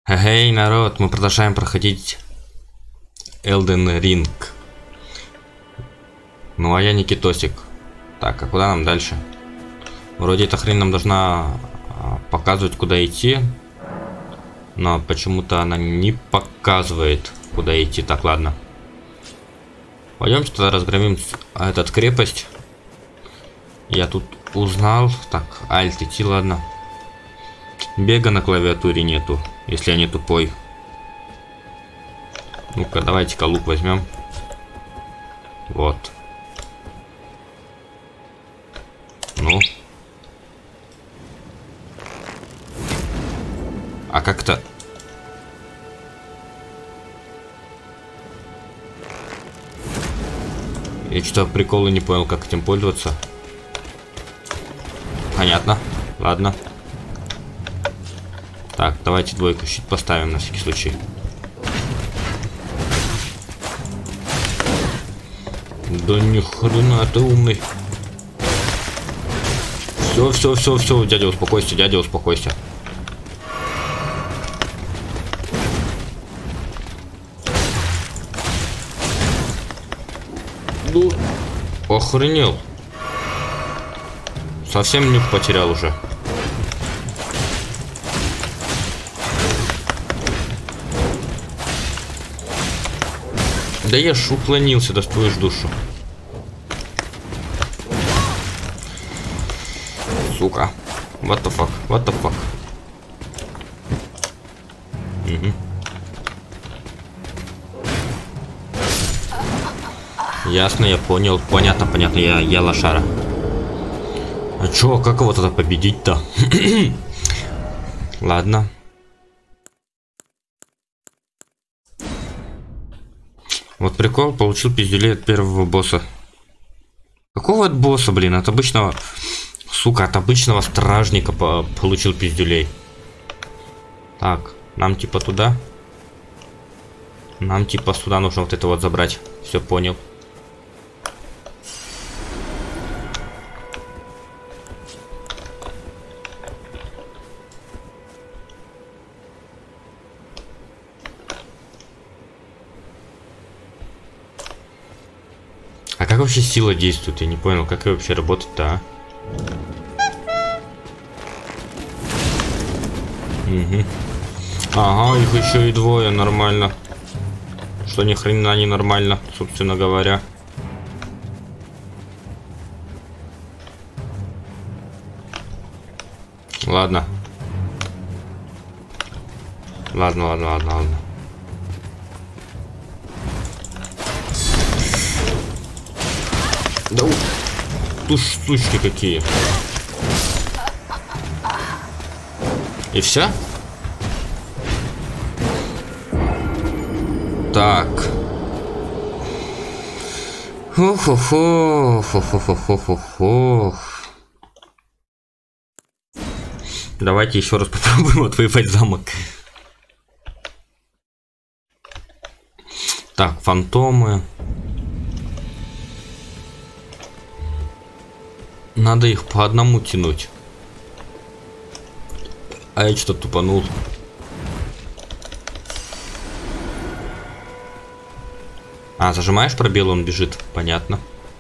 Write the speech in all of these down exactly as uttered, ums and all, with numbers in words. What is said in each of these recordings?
Эй, народ, мы продолжаем проходить Elden Ring. Ну а я Никитосик. Так, а куда нам дальше? Вроде эта хрень нам должна показывать, куда идти. Но почему-то она не показывает, куда идти. Так, ладно. Пойдемте тогда разгромим этот крепость. Я тут узнал. Так, альт идти, ладно. Бега на клавиатуре нету, если я не тупой. Ну-ка, давайте-ка лук возьмем. Вот. Ну. А как-то... Я что-то приколы не понял, как этим пользоваться. Понятно. Ладно. Так, давайте двойку щит поставим на всякий случай. Да ни хрена, ты умный. Все, все, все, все, дядя, успокойся, дядя, успокойся. Ну, охренел. Совсем нюх потерял уже. Да я ж уклонился, достоишь душу. Сука. What the fuck? What the fuck? Угу. Ясно, я понял. Понятно, понятно, я, я лошара. А чё, как его тогда победить-то? Ладно. Вот прикол, получил пиздюлей от первого босса. Какого от босса, блин? От обычного... Сука, от обычного стражника по получил пиздюлей. Так, нам типа туда. Нам типа сюда нужно вот это вот забрать. Все понял. А как вообще сила действует? Я не понял, как ее вообще работать-то, а? Угу. Ага, их еще и двое, нормально. Что ни хрена не нормально, собственно говоря. Ладно. Ладно, ладно, ладно, ладно. Да тут штучки какие. И все? Так. Хо-хо-хо, хо-хо-хо-хо-хо. Давайте еще раз попробуем отвоевать замок. Так, фантомы. Надо их по одному тянуть. А я что-то тупанул. А, зажимаешь пробел, он бежит. Понятно.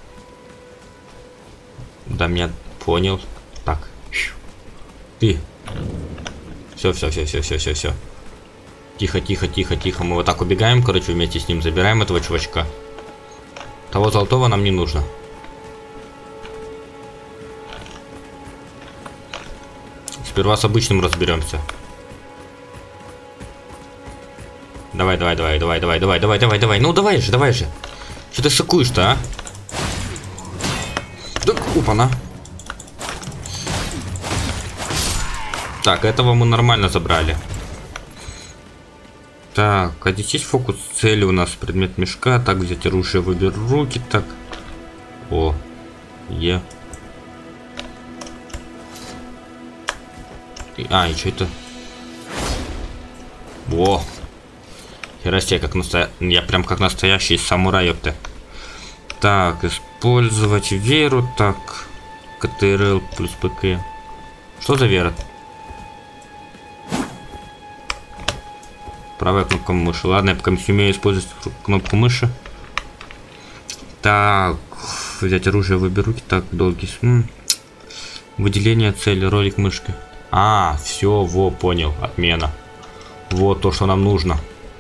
Да, меня понял. Так. Ты. Все, все, все, все, все, все, все. Тихо, тихо, тихо, тихо. Мы вот так убегаем, короче, вместе с ним забираем этого чувачка. Того золотого нам не нужно. Сперва с обычным разберемся. Давай, давай, давай, давай, давай, давай, давай, давай, давай. Ну давай же, давай же. Что ты сыкуешь-то, а? Да, опа-на. Так, этого мы нормально забрали. Так, а здесь есть фокус цели у нас. Предмет мешка. Так, взять оружие, выберу руки. Так. О. Е. А, и что это? Во! Хера себе, как настоящий. Я прям как настоящий самурай, ёпта. Так, использовать веру. Так. КТРЛ плюс ПК. Что за вера? Правая кнопка мыши. Ладно, я пока не умею использовать кнопку мыши. Так, взять оружие, выберу. Так, долгий. М-м. Выделение цели, ролик мышки. А, все, во, понял, отмена. Вот то, что нам нужно.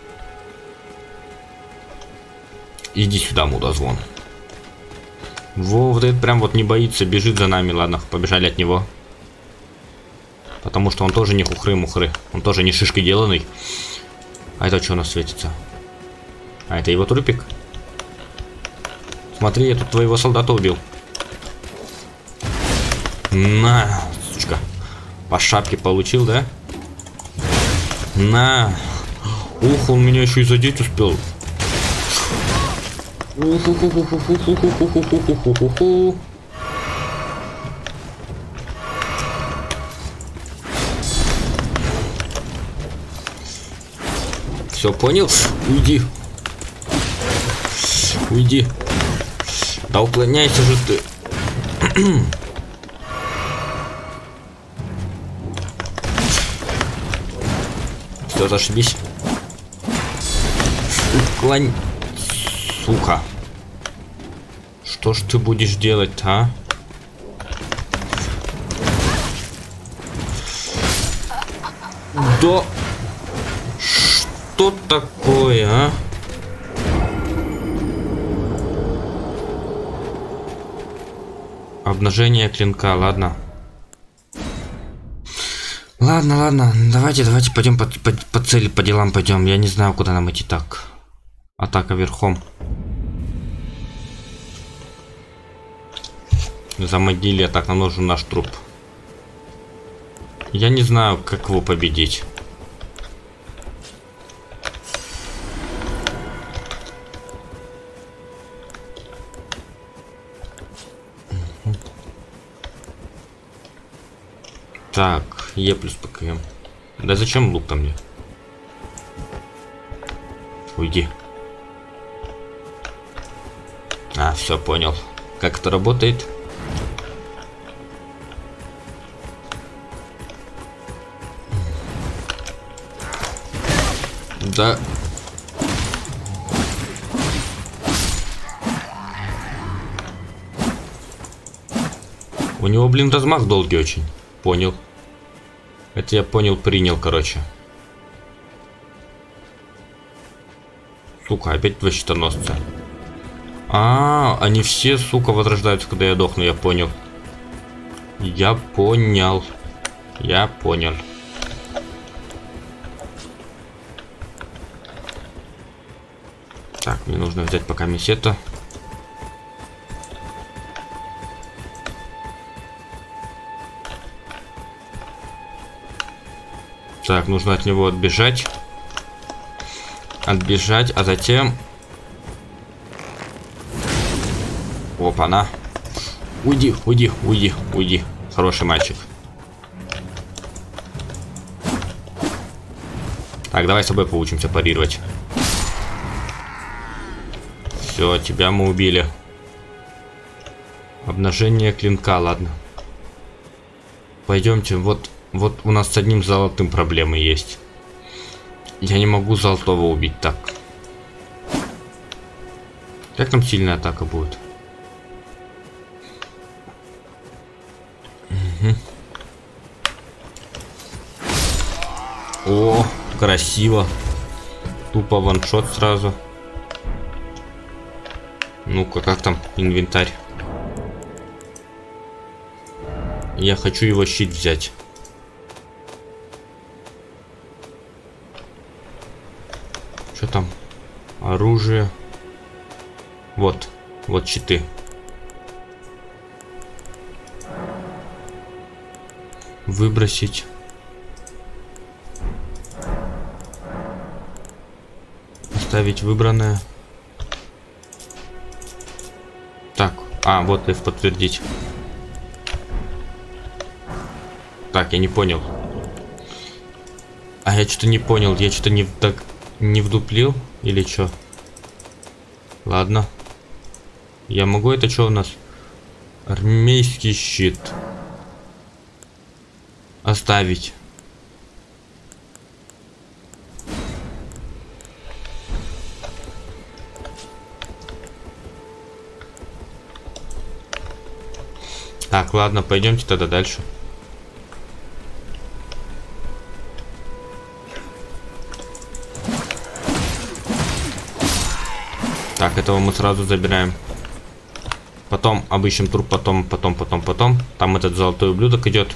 Иди сюда, мудозвон. Во, вот этот прям вот не боится, бежит за нами. Ладно, побежали от него. Потому что он тоже не хухры-мухры. Он тоже не шишкой деланный. А это что у нас светится? А это его трупик? Смотри, я тут твоего солдата убил. На, сучка. По шапке получил, да? На. Ух, он меня еще и задеть успел. Все, понял? Уйди. Уйди. Да уклоняйся же ты. Все, зашибись. Уклонь. Сука. Что ж ты будешь делать, а? Да. Что такое, а? Обнажение клинка, ладно. Ладно, ладно, давайте, давайте пойдем по, по, по цели, по делам пойдем. Я не знаю, куда нам идти так. Атака верхом. Замогили, так, нам нужен наш труп. Я не знаю, как его победить. Так, Е плюс ПКМ. Да зачем лук-то мне? Уйди. А, все, понял. Как это работает? Да. У него, блин, размах долгий очень. Понял. Это я понял, принял, короче. Сука, опять два щитоносца. А, они все, сука, возрождаются, когда я дохну, я понял. Я понял. Я понял. Так, мне нужно взять пока месета. Так, нужно от него отбежать. Отбежать, а затем... Опа-на. Уйди, уйди, уйди, уйди. Хороший мальчик. Так, давай с тобой поучимся парировать. Все, тебя мы убили. Обнажение клинка, ладно. Пойдемте, вот... Вот у нас с одним золотым проблемы есть. Я не могу золотого убить так. Как там сильная атака будет? Угу. О, красиво. Тупо ваншот сразу. Ну-ка, как там инвентарь? Я хочу его щит взять. Что там? Оружие. Вот. Вот щиты. Выбросить. Оставить выбранное. Так. А, вот F подтвердить. Так, я не понял. А я что-то не понял. Я что-то не так... Не вдуплил или что? Ладно. Я могу, это что у нас? Армейский щит. Оставить. Так, ладно, пойдемте тогда дальше. Так, этого мы сразу забираем. Потом обыщем труп, потом, потом, потом, потом. Там этот золотой ублюдок идет.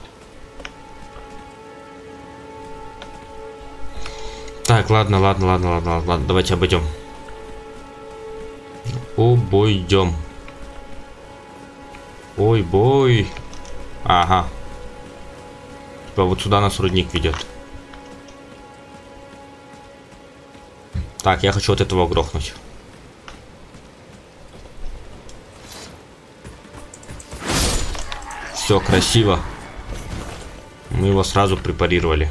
Так, ладно, ладно, ладно, ладно, ладно, ладно. Давайте обойдем. Обойдем. Ой, бой. Ага. Типа вот сюда нас рудник ведет. Так, я хочу вот этого грохнуть. Все красиво. Мы его сразу препарировали.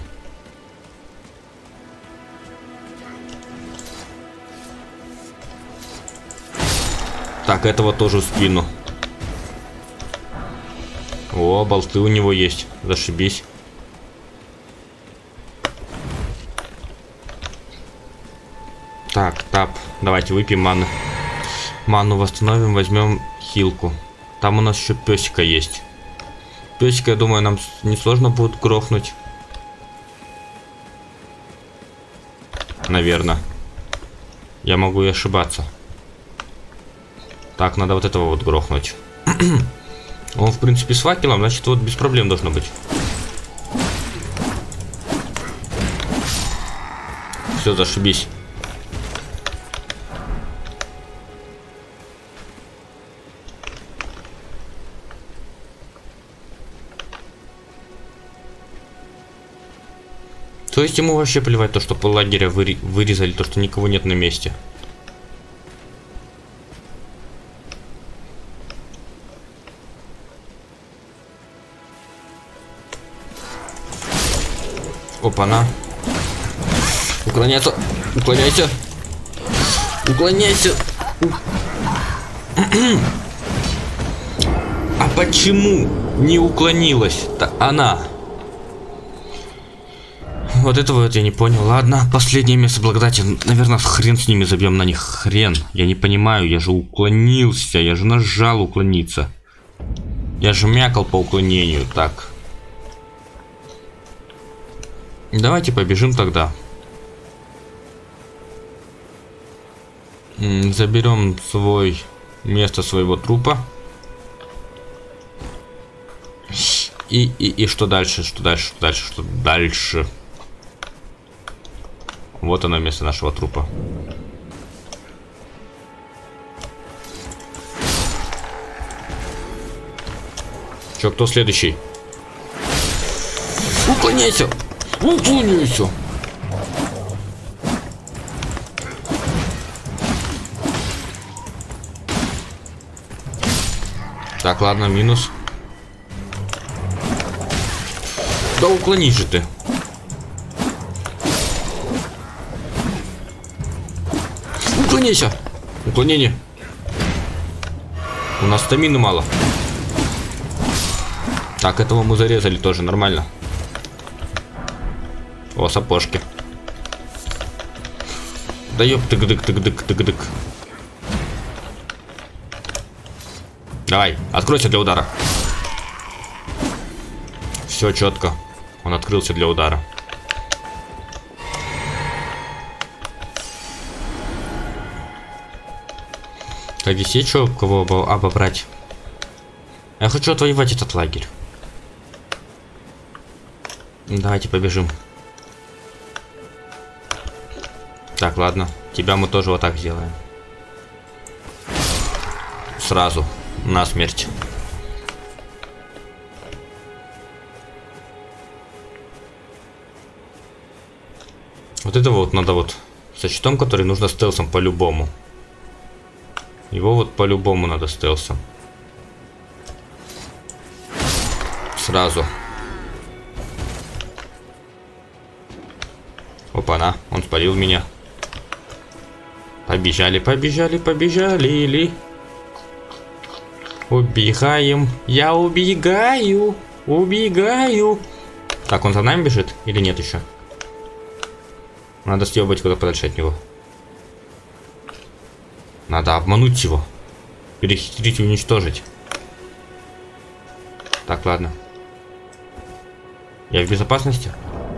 Так, этого тоже в спину. О, болты у него есть. Зашибись. Так, тап. Давайте выпьем ману. Ману восстановим, возьмем хилку. Там у нас еще песика есть. Песика, я думаю, нам несложно будет грохнуть. Наверное. Я могу и ошибаться. Так, надо вот этого вот грохнуть. Он, в принципе, с факелом, значит, вот без проблем должно быть. Все, зашибись. То есть ему вообще плевать то, что пол лагеря выре вырезали, то, что никого нет на месте. Опа-на. Уклоняйся. Уклоняйся. Уклоняйся. А почему не уклонилась-то она? Вот этого вот я не понял. Ладно, последнее место благодати. Наверное, хрен с ними, забьем на них. Хрен. Я не понимаю, я же уклонился. Я же нажал уклониться. Я же мякал по уклонению. Так. Давайте побежим тогда. Заберем свой место своего трупа. И, и, и что дальше? Что дальше? Что дальше? Что дальше? Вот оно, место нашего трупа. Чё, кто следующий? Уклоняйся! Уклоняйся! Так, ладно, минус. Да уклонись же ты. Уклоняйся! Уклонение. У нас стамины мало. Так, этого мы зарезали тоже, нормально. О, сапожки. Да ёп, тык-дык-тык-дык-тык-дык. Давай, откройся для удара. Все четко. Он открылся для удара. Так, здесь есть что, кого обобрать? Я хочу отвоевать этот лагерь. Давайте побежим. Так, ладно. Тебя мы тоже вот так сделаем. Сразу. Насмерть. Вот этого вот надо вот со щитом, который нужно стелсом по-любому. Его вот по-любому надо стелсом. Сразу. Опа-на, он спалил меня. Побежали, побежали, побежали. Или... Убегаем. Я убегаю. Убегаю. Так, он за нами бежит или нет еще? Надо съебать куда подальше от него. Надо обмануть его. Перехитрить и уничтожить. Так, ладно. Я в безопасности?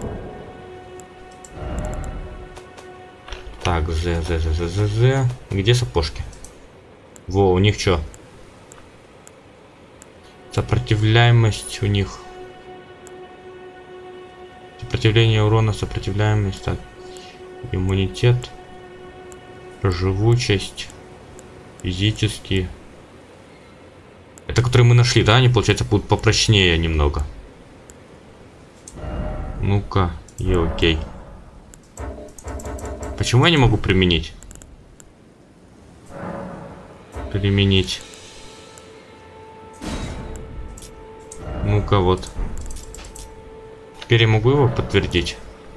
Так, з, з, з, з, з, з. Где сапожки? Во, у них что? Сопротивляемость у них. Сопротивление урона, сопротивляемость. Так. Иммунитет. Живучесть. Физический. Это которые мы нашли, да? Они, получается, будут попрочнее немного. Ну-ка, и окей. Почему я не могу применить? Применить. Ну-ка, вот. Теперь я могу его подтвердить?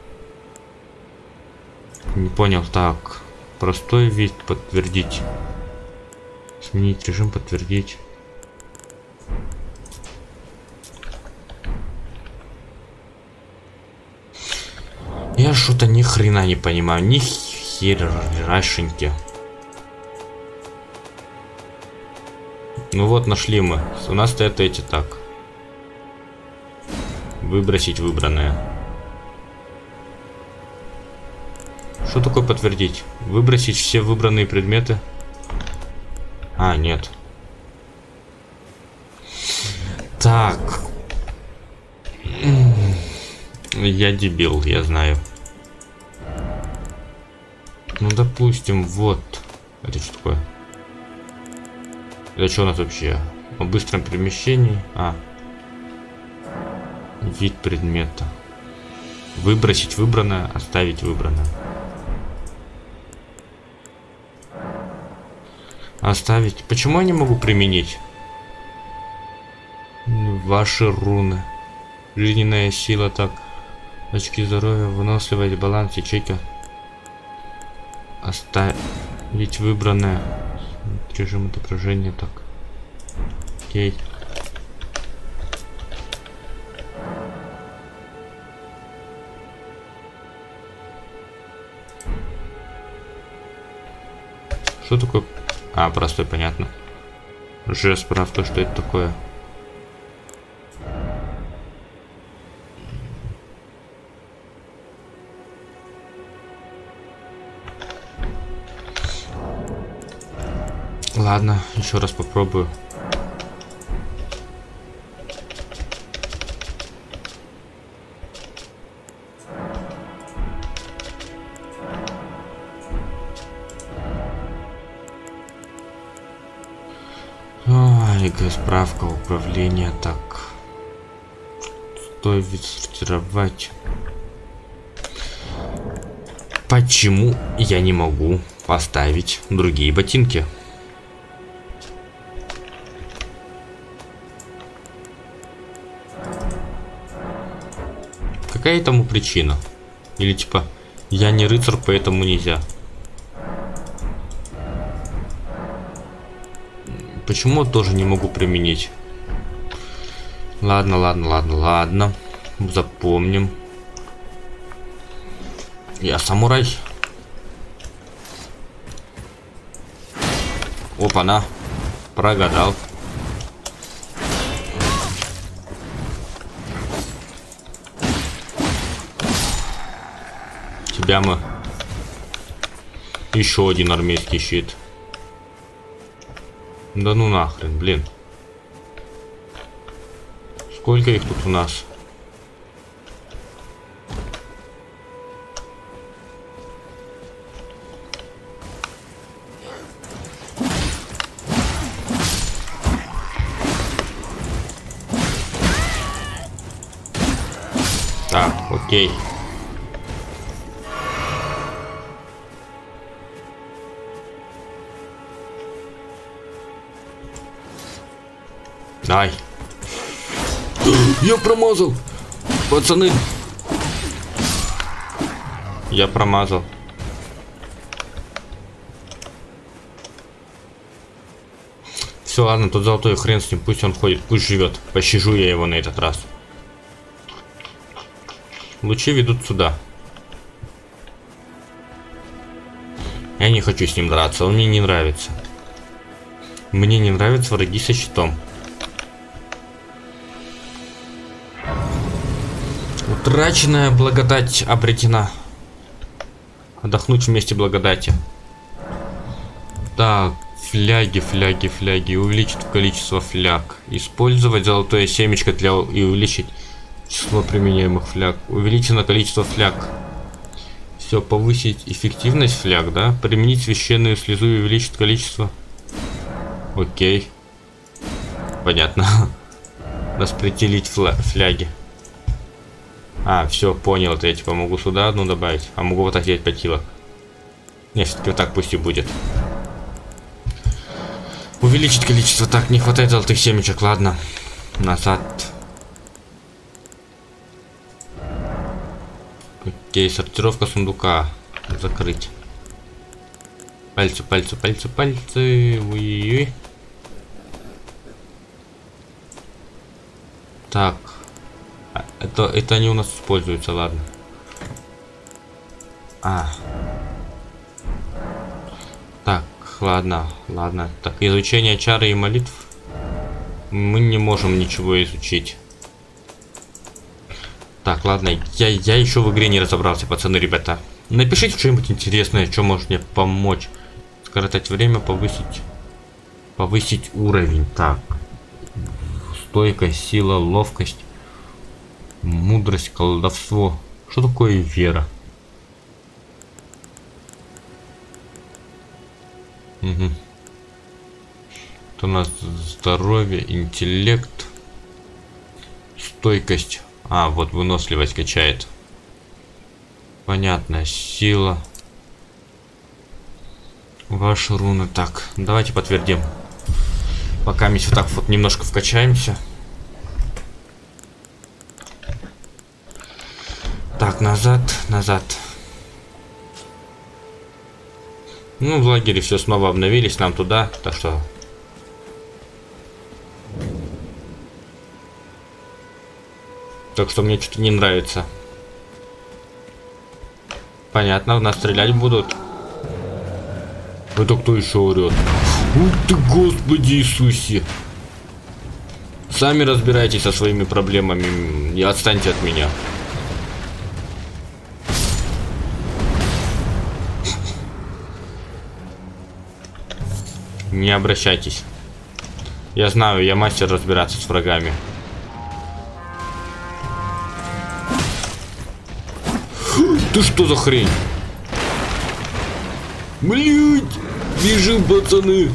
Не понял. Так. Простой вид подтвердить. Сменить режим, подтвердить. Я что-то ни хрена не понимаю. Ни херашеньки. Ну вот, нашли мы. У нас стоят эти так. Выбросить выбранное. Что такое подтвердить? Выбросить все выбранные предметы. А, нет. Так. Я дебил, я знаю. Ну, допустим, вот. Это что такое? Это что у нас вообще? О быстром перемещении. А. Вид предмета. Выбросить выбранное, оставить выбранное. Оставить. Почему я не могу применить? Ваши руны. Жизненная сила, так. Очки здоровья, выносливость, баланс, ячейка. Оставить выбранное. Режим отображения, так. Окей. Что такое? А, простой, понятно. Уже справка, что это такое. Ладно, еще раз попробую. Ой, справка управления, так. Стой, вид сортировать. Почему я не могу поставить другие ботинки? Какая этому причина? Или типа, я не рыцарь, поэтому нельзя? Почему тоже не могу применить? Ладно, ладно, ладно, ладно. Запомним. Я самурай. Опа-на. Прогадал. Тебя мы. Еще один армейский щит. Да ну нахрен, блин. Сколько их тут у нас? Так, окей. Дай. Я промазал. Пацаны. Я промазал. Все, ладно, тут золотой хрен с ним. Пусть он ходит, пусть живет. Пощажу я его на этот раз. Лучи ведут сюда. Я не хочу с ним драться, он мне не нравится. Мне не нравятся враги со щитом. Утраченная благодать обретена. Отдохнуть вместе благодати. Так, фляги, фляги, фляги. Увеличить количество фляг. Использовать золотое семечко для и увеличить число применяемых фляг. Увеличено количество фляг. Все, повысить эффективность фляг, да? Применить священную слезу и увеличить количество. Окей. Понятно. Распределить фля фляги. А, все, понял. Это я типа могу сюда одну добавить. А могу вот так взять пять килок. Не, все-таки вот так пусть и будет. Увеличить количество. Так, не хватает золотых семечек, ладно. Назад. Окей, сортировка сундука. Закрыть. Пальцы, пальцы, пальцы, пальцы. Уи-уи. Так. Это, это они у нас используются, ладно. А. Так, ладно, ладно. Так, изучение чары и молитв. Мы не можем ничего изучить. Так, ладно, я, я еще в игре не разобрался, пацаны, ребята. Напишите что-нибудь интересное, что может мне помочь. Скоротать время, повысить. Повысить уровень. Так. Стойкость, сила, ловкость. Мудрость, колдовство. Что такое вера? Угу. Это у нас здоровье, интеллект, стойкость. А, вот выносливость качает. Понятно, сила. Ваши руны. Так, давайте подтвердим. Пока мы вот так вот немножко вкачаемся. Так, назад, назад. Ну, в лагере все снова обновились, нам туда, так что... Так что мне что-то не нравится. Понятно, в нас стрелять будут. Это кто еще орет? Ух ты, Господи Иисусе! Сами разбирайтесь со своими проблемами и отстаньте от меня. Не обращайтесь. Я знаю, я мастер разбираться с врагами. Ты что за хрень? Блять! Бежим, пацаны!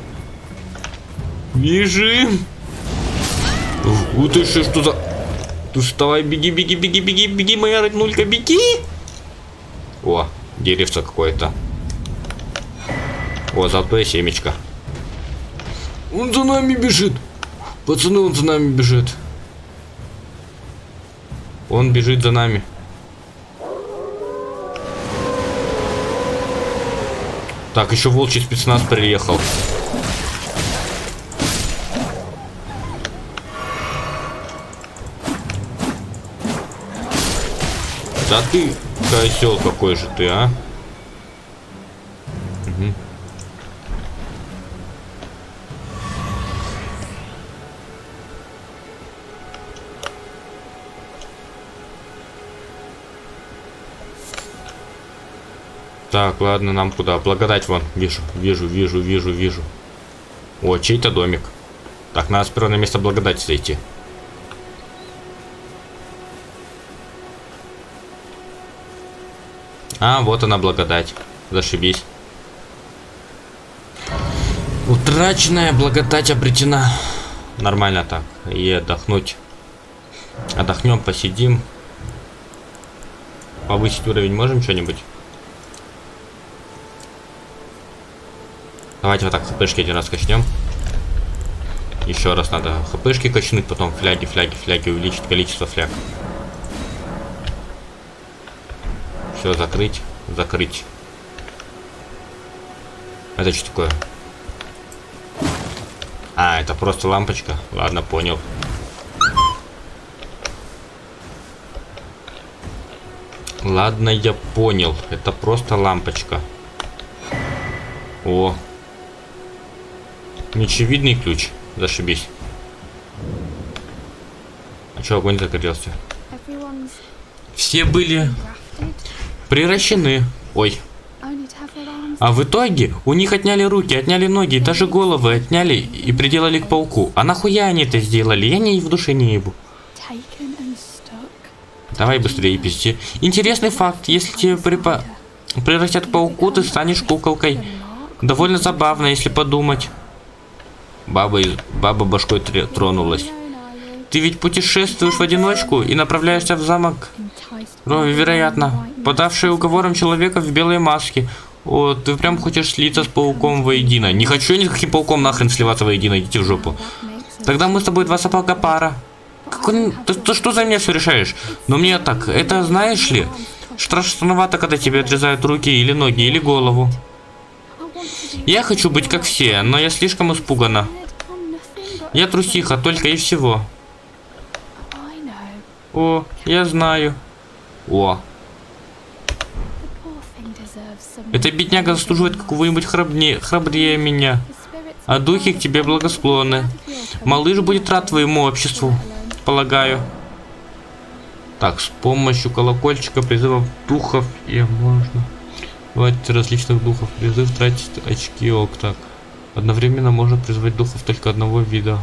Бежим! Вот ты что, что за... Ты вставай, беги, беги, беги, беги, беги, моя роднулька, беги! О, деревце какое-то. О, золотое семечко. Он за нами бежит. Пацаны, он за нами бежит. Он бежит за нами. Так, еще волчий спецназ приехал. Да ты, козел какой же ты, а? Угу. Так, ладно, нам куда? Благодать вон. Вижу, вижу, вижу, вижу, вижу. О, чей-то домик. Так, надо сперва на место благодати зайти. А, вот она благодать. Зашибись. Утраченная благодать обретена. Нормально так. И отдохнуть. Отдохнем, посидим. Повысить уровень можем что-нибудь? Давайте вот так хпшки один раз качнем. Еще раз надо хпшки качнуть, потом фляги, фляги, фляги, увеличить количество фляг. Все, закрыть, закрыть. Это что такое? А, это просто лампочка. Ладно, понял. Ладно, я понял. Это просто лампочка. О. Нечевидный ключ. Зашибись. А чё, огонь загорелся? все были приращены. Ой. А в итоге у них отняли руки, отняли ноги, даже головы отняли и приделали к пауку. А нахуя они это сделали? Я не в душе не ебу. Давай быстрее пизди. Интересный факт. Если тебе припа... превратят к пауку, ты станешь куколкой. Довольно забавно, если подумать. Баба, Баба башкой тронулась. Ты ведь путешествуешь в одиночку и направляешься в замок? Рови, вероятно. Подавший уговором человека в белой маске. О, ты прям хочешь слиться с пауком воедино. Не хочу я ни с каким пауком нахрен сливаться воедино, идите в жопу. Тогда мы с тобой два сапога пара. Какой... Ты, ты что за меня все решаешь? Но мне так, это знаешь ли? Страшновато, когда тебе отрезают руки или ноги, или голову. Я хочу быть как все, но я слишком испугана. Я трусиха, только и всего. О, я знаю. О. Эта бедняга заслуживает какого-нибудь храбнее, храбрее меня. А духи к тебе благосклонны. Малыш будет рад твоему обществу, полагаю. Так, с помощью колокольчика призывов духов и можно... Хватит различных духов. Призыв тратить очки. Ок, так. Одновременно можно призвать духов только одного вида.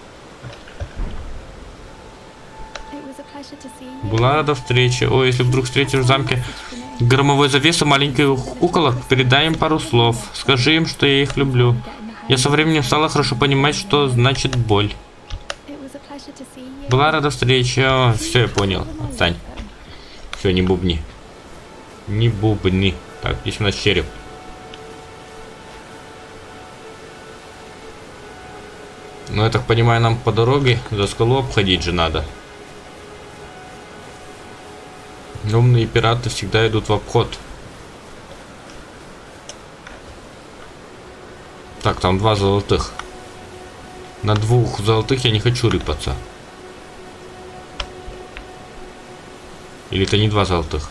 Была рада встрече. О, если вдруг встретишь в замке громовой завесы маленьких куколок, передай им пару слов. Скажи им, что я их люблю. Я со временем стала хорошо понимать, что значит боль. Была рада встрече. О, все, я понял. Отстань. Все, не бубни. Не бубни. Так, здесь у нас череп. Ну, я так понимаю, нам по дороге за скалу обходить же надо. Умные пираты всегда идут в обход. Так, там два золотых. На двух золотых я не хочу рыпаться. Или это не два золотых?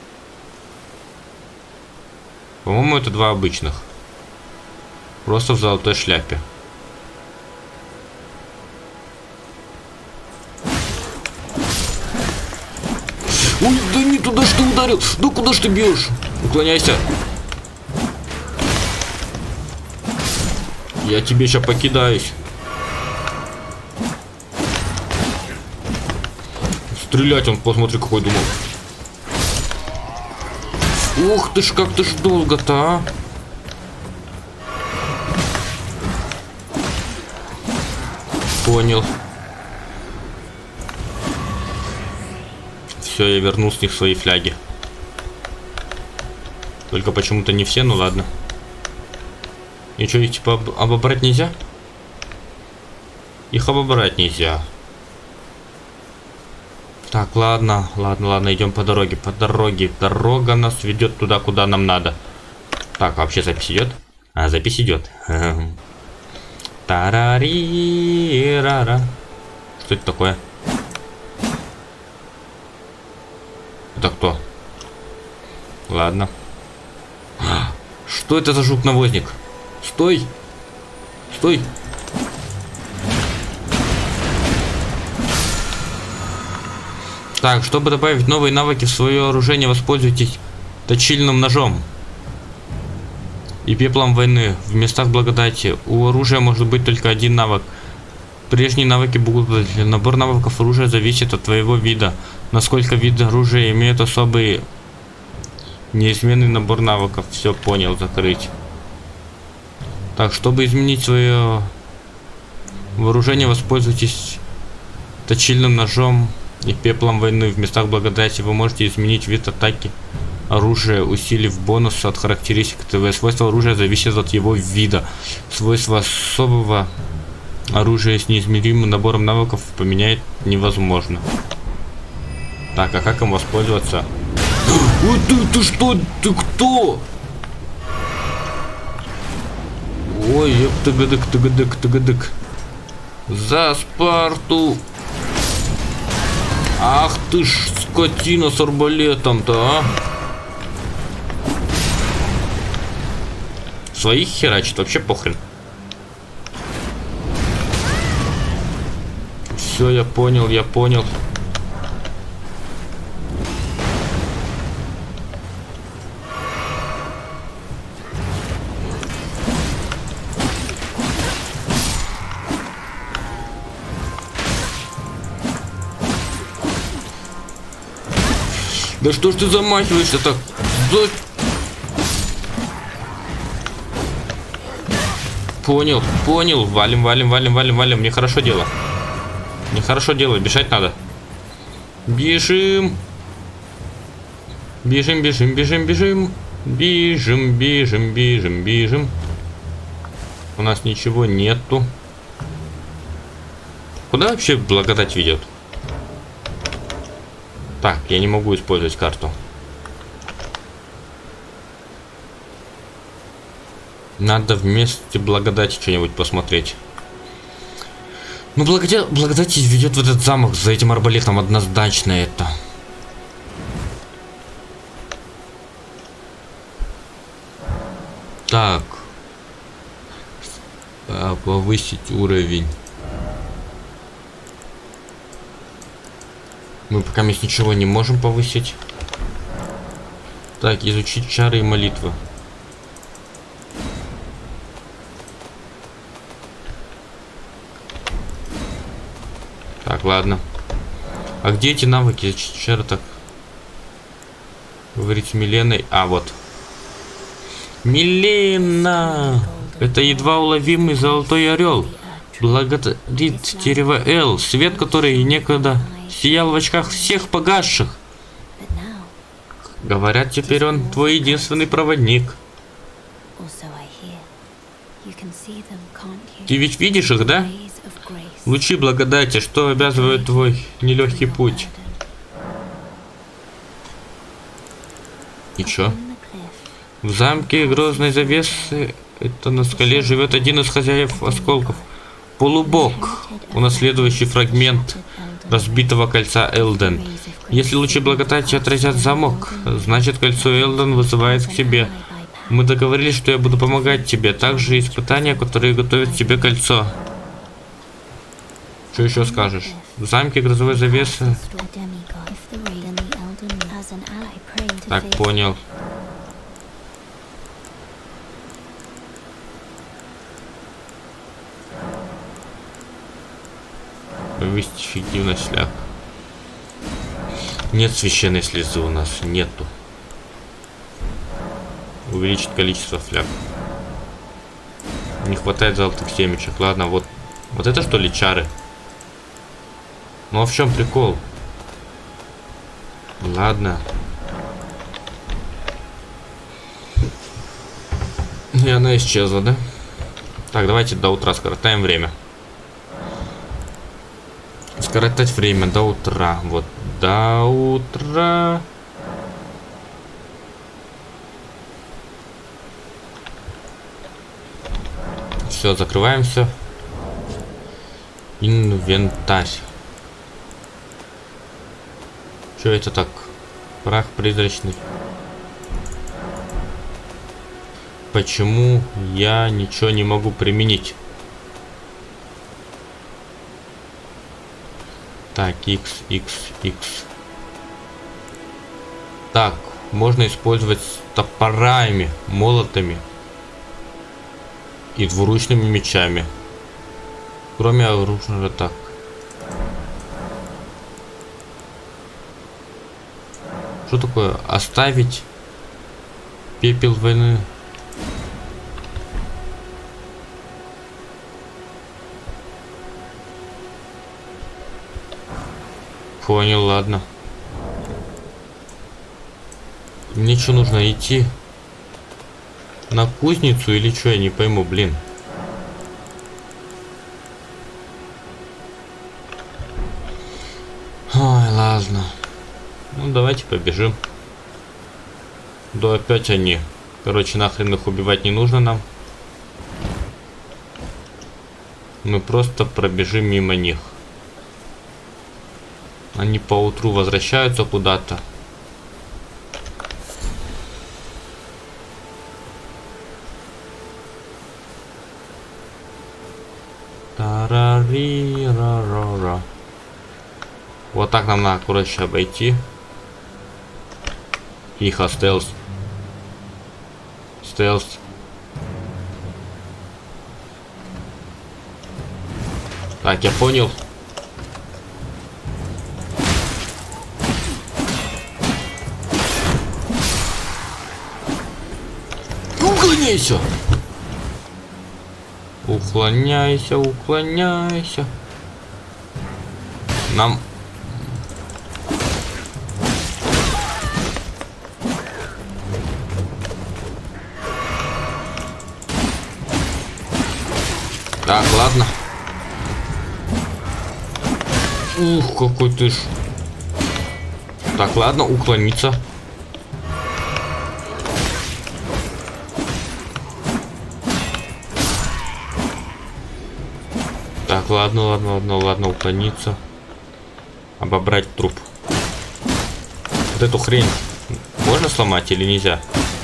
По-моему, это два обычных. Просто в золотой шляпе. Ой, да не туда ж ты ударил. Да куда ж ты бьешь? Уклоняйся. Я тебе сейчас покидаюсь. Стрелять он, посмотри, какой думал. Ух ты ж, как ты ж долго-то, а? Понял. Все, я вернул с них свои фляги. Только почему-то не все, ну ладно. И что, их типа об обобрать нельзя? Их обобрать нельзя. Так, ладно, ладно, ладно, идем по дороге, по дороге. Дорога нас ведет туда, куда нам надо. Так, а вообще запись идет? А, запись идет. Тарари-рара. Что это такое? Это кто? Ладно. Что это за жук-навозник? Стой! Стой! Так, чтобы добавить новые навыки в свое оружие, воспользуйтесь точильным ножом и пеплом войны в местах благодати. У оружия может быть только один навык. Прежние навыки будут. Набор навыков оружия зависит от твоего вида. Насколько вид оружия имеет особый неизменный набор навыков. Все, понял, закрыть. Так, чтобы изменить свое вооружение, воспользуйтесь точильным ножом и пеплом войны в местах благодати. Вы можете изменить вид атаки оружия, усилив бонус от характеристик ТВ. Свойства оружия зависят от его вида. Свойства особого оружия с неизмеримым набором навыков поменять невозможно. Так, а как им воспользоваться? Ой, ты, ты что? Ты кто? Ой, еп-тыгадык, тыгадык, тыгадык. За Спарту! Ах ты ж скотина с арбалетом-то, а! Своих херачит, вообще похрен. Все, я понял, я понял. Да что ж ты замахиваешься так? За... Понял, понял. Валим, валим, валим, валим, валим. Нехорошо дело. Нехорошо дело. Бежать надо. Бежим. Бежим, бежим, бежим, бежим. Бежим, бежим, бежим, бежим. У нас ничего нету. Куда вообще благодать ведет? Так, я не могу использовать карту. Надо вместе благодати что-нибудь посмотреть. Ну, благодать, благодать ведет в этот замок за этим арбалетом однозначно это. Так. А, повысить уровень. Мы пока здесь ничего не можем повысить. Так, изучить чары и молитвы. Так, ладно. А где эти навыки? Изучить чары так. Говорить с Миленой. А, вот. Милена! Это едва уловимый золотой орел. Благодарит дерево Эл. Свет, который некогда сиял в очках всех погасших. Говорят, теперь он твой единственный проводник. Ты ведь видишь их, да? Лучи благодати, что обязывают твой нелегкий путь. И чё? В замке грозной завесы, это на скале, живет один из хозяев осколков. Полубог, унаследующий фрагмент разбитого кольца Элден. Если лучи благодати отразят замок, значит кольцо Элден вызывает к себе. Мы договорились, что я буду помогать тебе. Также испытания, которые готовят тебе кольцо. Что еще скажешь? В замке грозовой завесы. Так, понял. Повысить эффективность шляп. Нет священной слезы у нас, нету. Увеличить количество фляг. Не хватает золотых семечек. Ладно, вот. Вот это что ли чары? Ну а в чем прикол? Ладно. И она исчезла, да? Так, давайте до утра скоротаем время. Скоротать время до утра. Вот, до утра. Все, закрываем все. Инвентарь. Что это так? Прах призрачный. Почему я ничего не могу применить? Так, X, X, X. Так, можно использовать топорами, молотами и двуручными мечами. Кроме оружия, так. Что такое? Оставить пепел войны. Понял, ладно. Мне что нужно идти? На кузницу или что? Я не пойму, блин. Ой, ладно. Ну, давайте побежим. Да опять они. Короче, нахрен их убивать не нужно нам. Мы просто пробежим мимо них. Они поутру возвращаются куда-то. Тарари-ра-ра-ра. Вот так нам надо, короче, обойти. Тихо, стелс. Стелс. Так, я понял. Уклоняйся! Уклоняйся, уклоняйся. Нам... Так, ладно. Ух, какой ты ж. Так, ладно, уклониться. Так, ладно, ладно, ладно, ладно, уклониться. Обобрать труп. Вот эту хрень можно сломать или нельзя?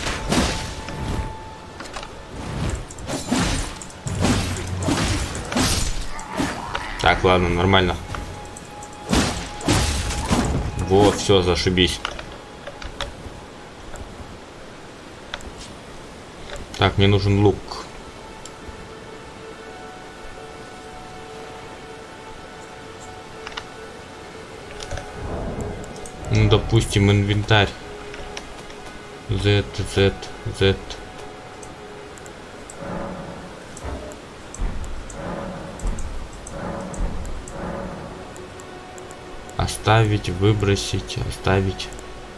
Так, ладно, нормально. Вот, все, зашибись. Так, мне нужен лук. Ну, допустим, инвентарь. Z, Z, Z. Оставить, выбросить, оставить.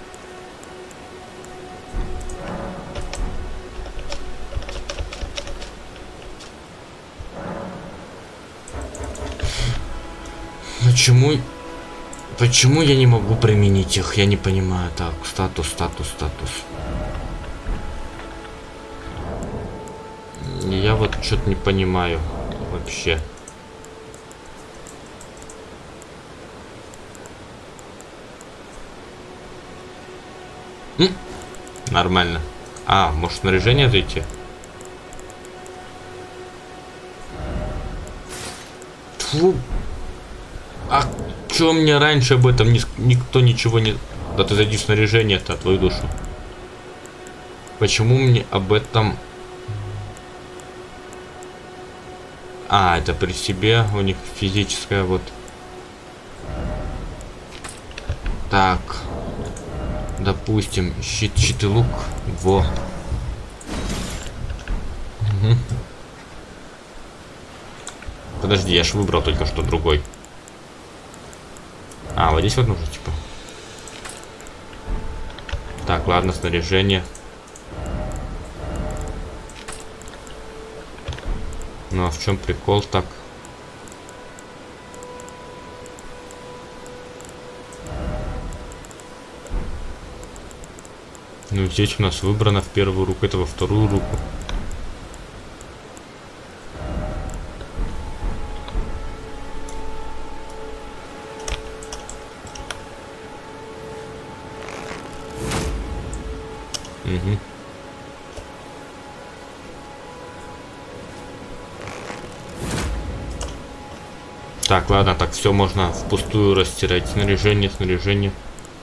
Почему... Почему я не могу применить их? Я не понимаю. Так, статус, статус, статус. Я вот что-то не понимаю вообще. М? Нормально. А, может снаряжение зайти? Фу. А чё мне раньше об этом ни, никто ничего не... Да ты зайди в снаряжение-то, твою душу. Почему мне об этом... А, это при себе у них физическое вот. Так. Допустим, щит, щит и лук. Во. Угу. Подожди, я ж выбрал только что другой. А, вот здесь вот нужно, типа. Так, ладно, снаряжение. Ну а в чем прикол так? Ну здесь у нас выбрано в первую руку, это во вторую руку. Угу. Так, ладно, так все можно впустую растирать. Снаряжение, снаряжение.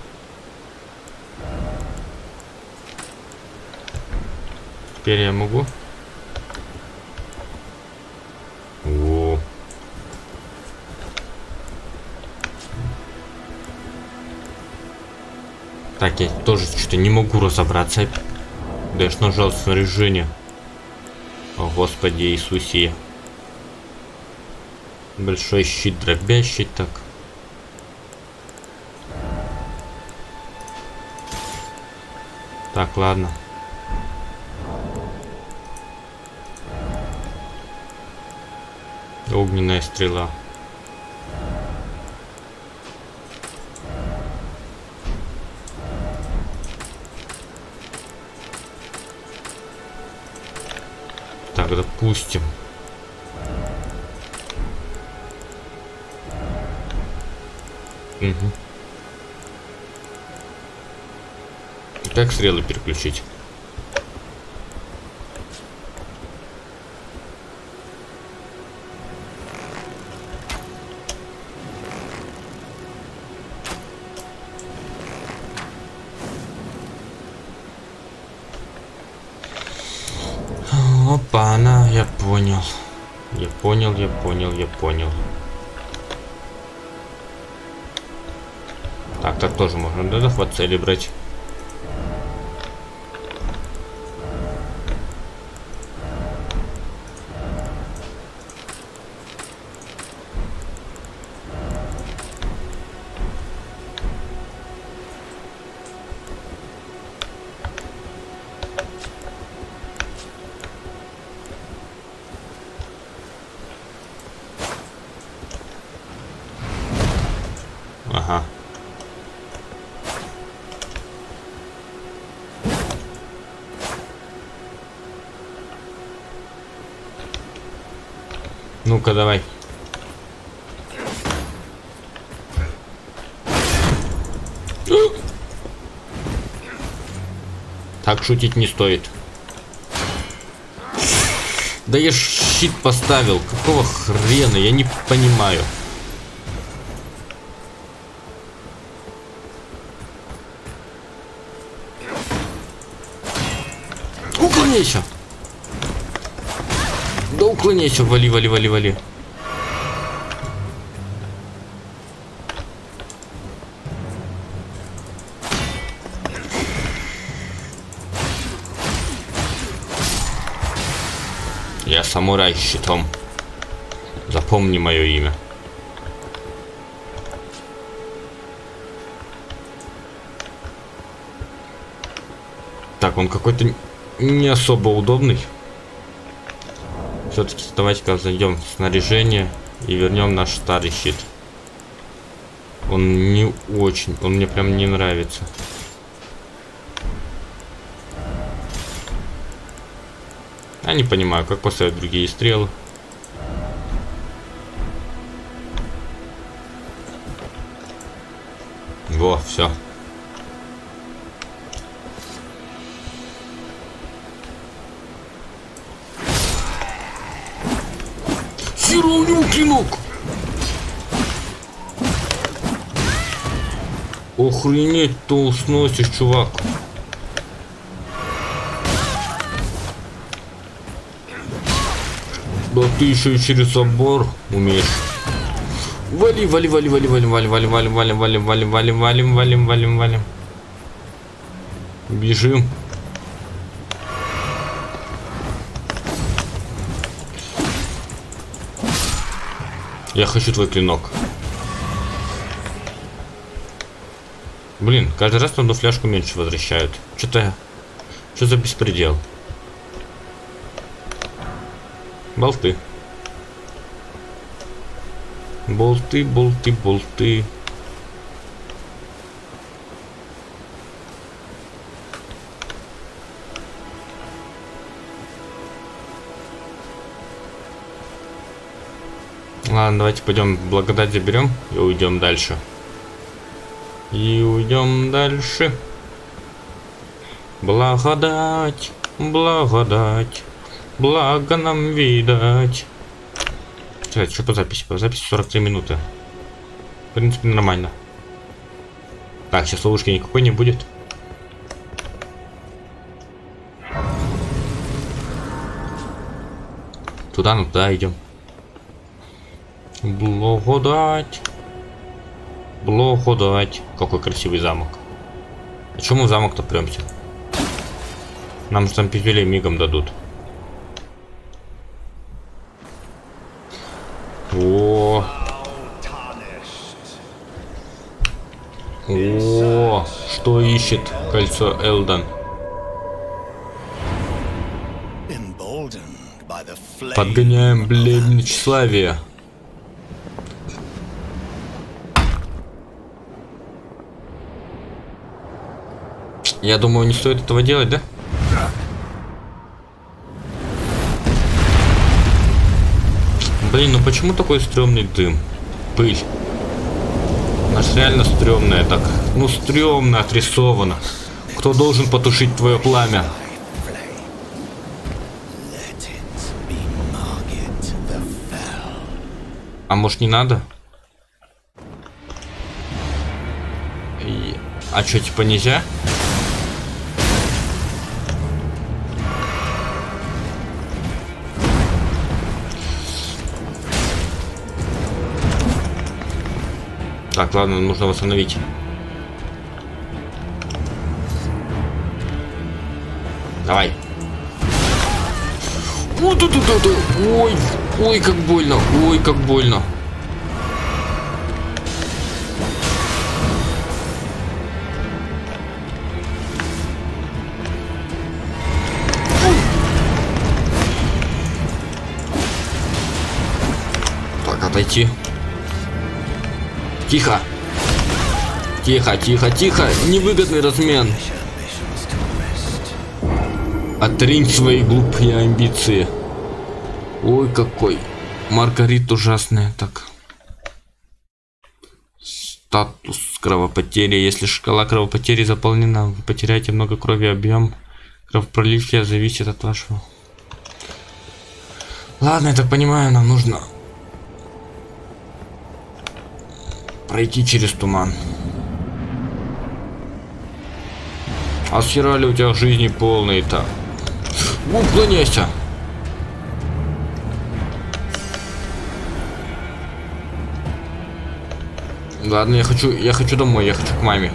Теперь я могу. О. Так, я тоже что-то не могу разобраться. Да я ж нажал снаряжение. О, Господи Иисусе. Большой щит дробящий, так. Так, ладно. Огненная стрела. Так, допустим. Угу. Как стрелы переключить? Опа-на, я понял. Я понял, я понял, я понял. Так, так тоже можно, да, захват цели брать. Ну-ка, давай. Так шутить не стоит. Да я щит поставил. Какого хрена? Я не понимаю. Уклоняйся. Да уклоняйся. Вали, вали, вали, вали. Я самурай с щитом. Запомни мое имя. Так, он какой-то не особо удобный. Все-таки давайте-ка зайдем в снаряжение и вернем наш старый щит. Он не очень, он мне прям не нравится. Я не понимаю, как поставить другие стрелы. Во, все. Хера у него клинок. Охренеть, то сносишь, чувак. Да ты еще и через забор умеешь. Вали, вали, вали, вали, вали, вали, вали, вали, вали, вали, вали, вали, валим, валим, валим, валим. Бежим. Я хочу твой клинок. Блин, каждый раз на одну фляжку меньше возвращают. Что-то... Что за беспредел? Болты. Болты, болты, болты. Ладно, давайте пойдем благодать заберем и уйдем дальше. И уйдем дальше. Благодать, благодать. Благо нам видать. Кстати, что по записи? По записи сорок три минуты. В принципе, нормально. Так, сейчас ловушки никакой не будет. Туда, ну туда идем. Благодать. Благодать. Какой красивый замок. А чему в замок-то премся? Нам же там пиздюлей мигом дадут. О, о, что ищет кольцо Элдан? Подгоняем бледное тщеславие. Я думаю, не стоит этого делать, да? Блин, ну почему такой стрёмный дым? Пыль. Она ж реально стрёмная так. Ну стрёмно отрисовано. Кто должен потушить твое пламя? А может не надо? И... А что, типа нельзя? Так, ладно, нужно восстановить. Давай. Ой, ой, как больно, ой, как больно. Так, отойти. Тихо. Тихо, тихо, тихо. Невыгодный размен. Отринь свои глупые амбиции. Ой, какой. Маргарит ужасная, так. Статус кровопотери. Если шкала кровопотери заполнена, вы потеряете много крови, объем кровопролития зависит от вашего. Ладно, я так понимаю, нам нужно пройти через туман. А схерали у тебя жизни полные-то. Уклоняйся! Ладно, я хочу, я хочу домой, я хочу к маме.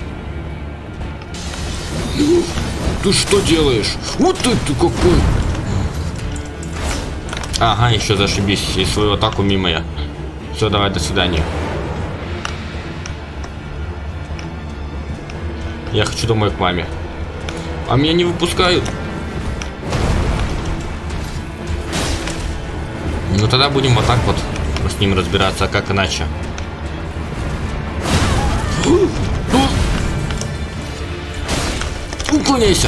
Ты что делаешь? Вот ты, ты какой! Ага, еще зашибись, и свою атаку мимо я. Все, давай, до свидания. Я хочу домой к маме. А меня не выпускают. Ну тогда будем вот так вот с ним разбираться, а как иначе? Уклоняйся!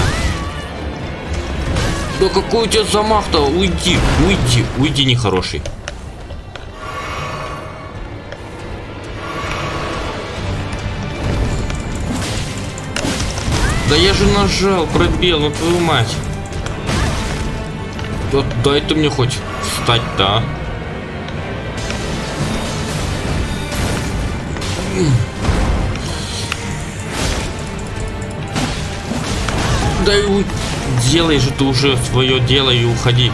Да какой у тебя замах-то? Уйди, уйди, уйди, нехороший. Да я же нажал, пробел, ну твою мать. Да дай ты мне хоть встать-то, а? Да и делай же ты уже свое дело и уходи.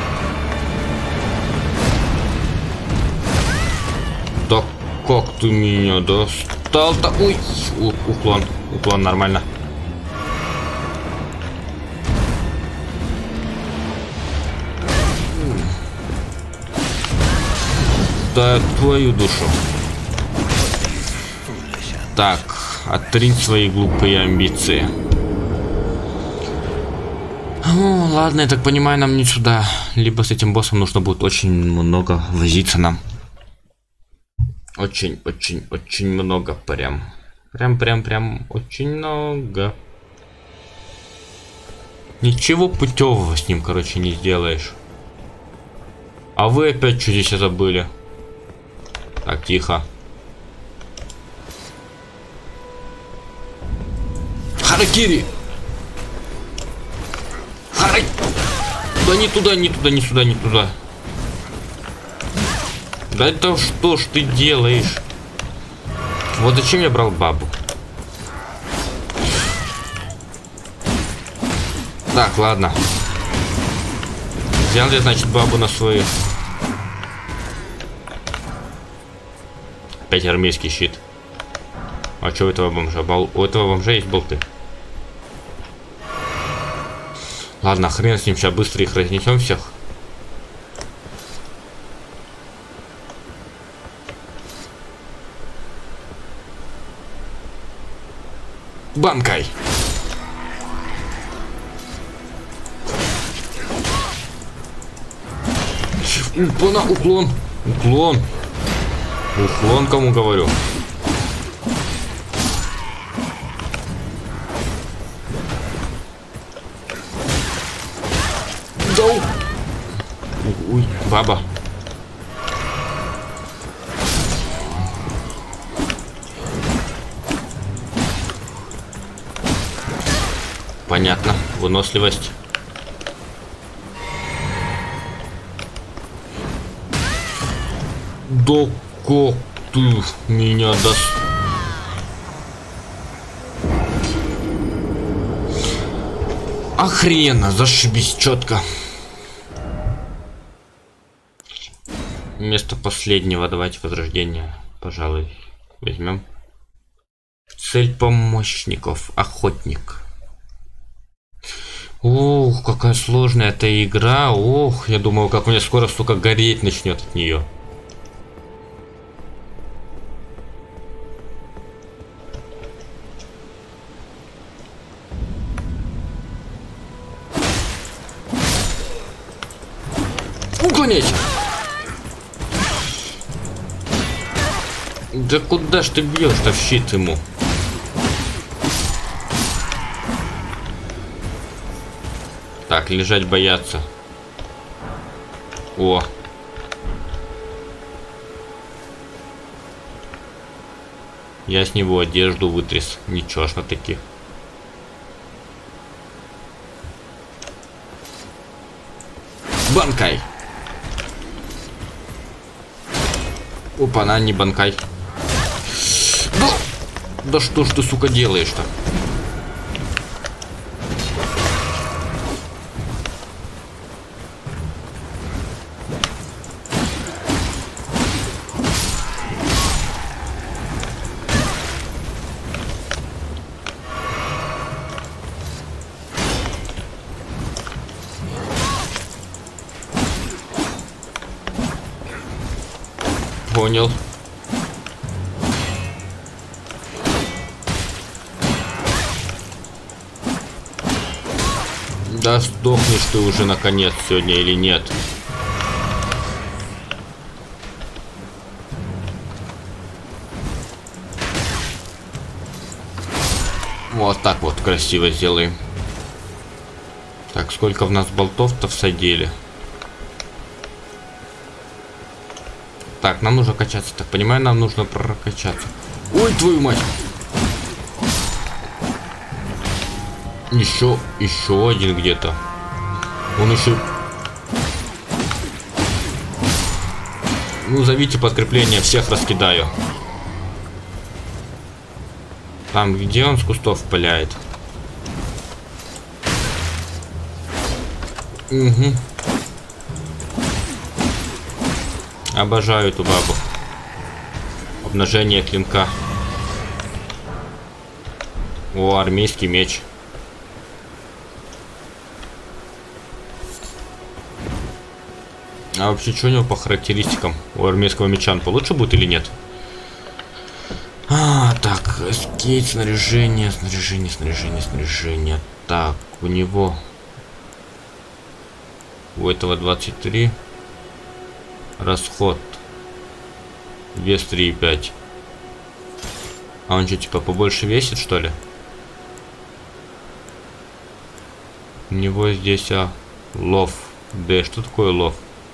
Да как ты меня достал-то? Ой, уклон, уклон нормально. Да твою душу. Так, отринь свои глупые амбиции. Ну, ладно, я так понимаю, нам не сюда. Либо с этим боссом нужно будет очень много возиться нам. Очень, очень, очень много прям. Прям, прям, прям очень много. Ничего путевого с ним, короче, не сделаешь. А вы опять что здесь забыли? Так, тихо. Харакири! Харай! Да не туда, не туда, не сюда, не туда. Да это что ж ты делаешь? Вот зачем я брал бабу? Так, ладно. Взял я, значит, бабу на свою. Опять армейский щит. А что у этого бомжа? Бол... У этого бомжа есть болты. Ладно, хрен с ним, сейчас быстро их разнесем всех. Банкай! Уклон, уклон, уклон. Уклон, кому говорю. Доу. Ой, баба. Понятно, выносливость. Да как ты меня даст? Охрена, зашибись четко. Вместо последнего давайте возрождение, пожалуй, возьмем. Цель помощников, охотник. Ух, какая сложная эта игра. Ох, я думаю, как у меня скоро, сука, гореть начнет от нее. Уклоняйся! Да куда ж ты бьешь-то в щит ему? Так, лежать бояться. О. Я с него одежду вытряс. Ничего таки. Банкай! Опа, она не банкай. Да, да что ж ты, сука, делаешь-то? Понял. Да сдохнешь ты уже наконец сегодня или нет? Вот так вот красиво сделаем. Так, сколько в нас болтов-то всадили? Так, нам нужно качаться. Так, понимаю, нам нужно прокачаться. Ой, твою мать! Еще, еще один где-то. Он еще... Ну, зовите подкрепление, всех раскидаю. Там, где он с кустов пыляет? Угу. Обожаю эту бабу. Обнажение клинка. О, армейский меч. А вообще, что у него по характеристикам? У армейского меча он получше будет или нет? А, так, скейт, снаряжение, снаряжение, снаряжение, снаряжение. Так, у него... У этого двадцать три. Расход. Вес три и пять. А он что, типа побольше весит, что ли? У него здесь, а, лов. Да, что такое лов?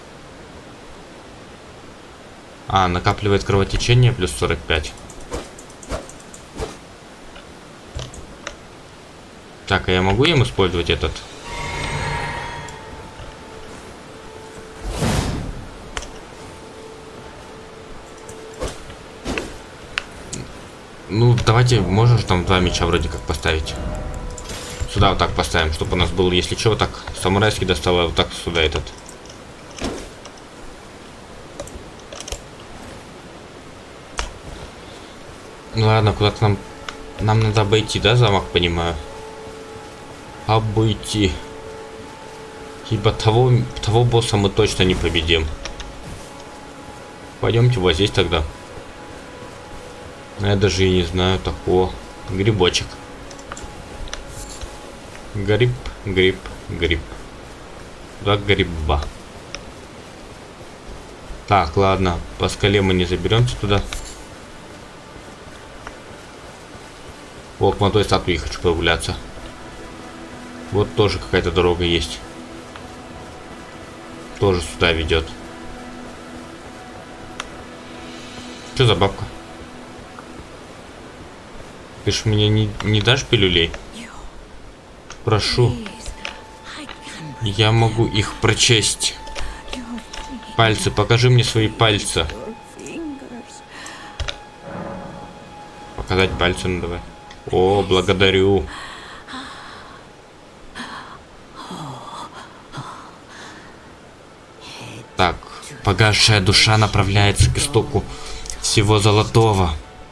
А, накапливает кровотечение плюс сорок пять. Так, а я могу им использовать этот? Ну, давайте, можешь там два меча вроде как поставить. Сюда вот так поставим, чтобы у нас был, если что, вот так самурайский достал, а вот так сюда этот. Ну ладно, куда-то нам... Нам надо обойти, да, замок, понимаю? Обойти. Ибо того, того босса мы точно не победим. Пойдемте вот здесь тогда. Я даже и не знаю такого. Грибочек. Гриб, гриб, гриб. Два гриба. Так, ладно. По скале мы не заберемся туда. О, к той статуе хочу прогуляться. Вот тоже какая-то дорога есть. Тоже сюда ведет. Что за бабка? Ты ж мне не, не дашь пилюлей? Прошу. Я могу их прочесть. Пальцы, покажи мне свои пальцы. Показать пальцы, ну давай. О, благодарю. Так, погасшая душа направляется к истоку всего золотого.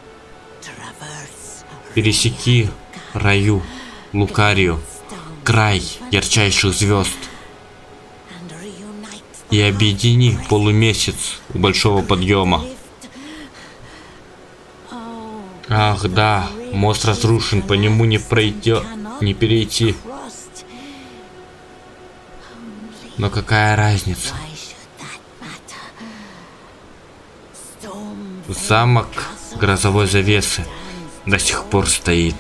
Пересеки раю, Лукарию, край ярчайших звезд. И объедини полумесяц у большого подъема. Ах, да, мост разрушен, по нему не пройдет, не перейти. Но какая разница? Замок грозовой завесы до сих пор стоит.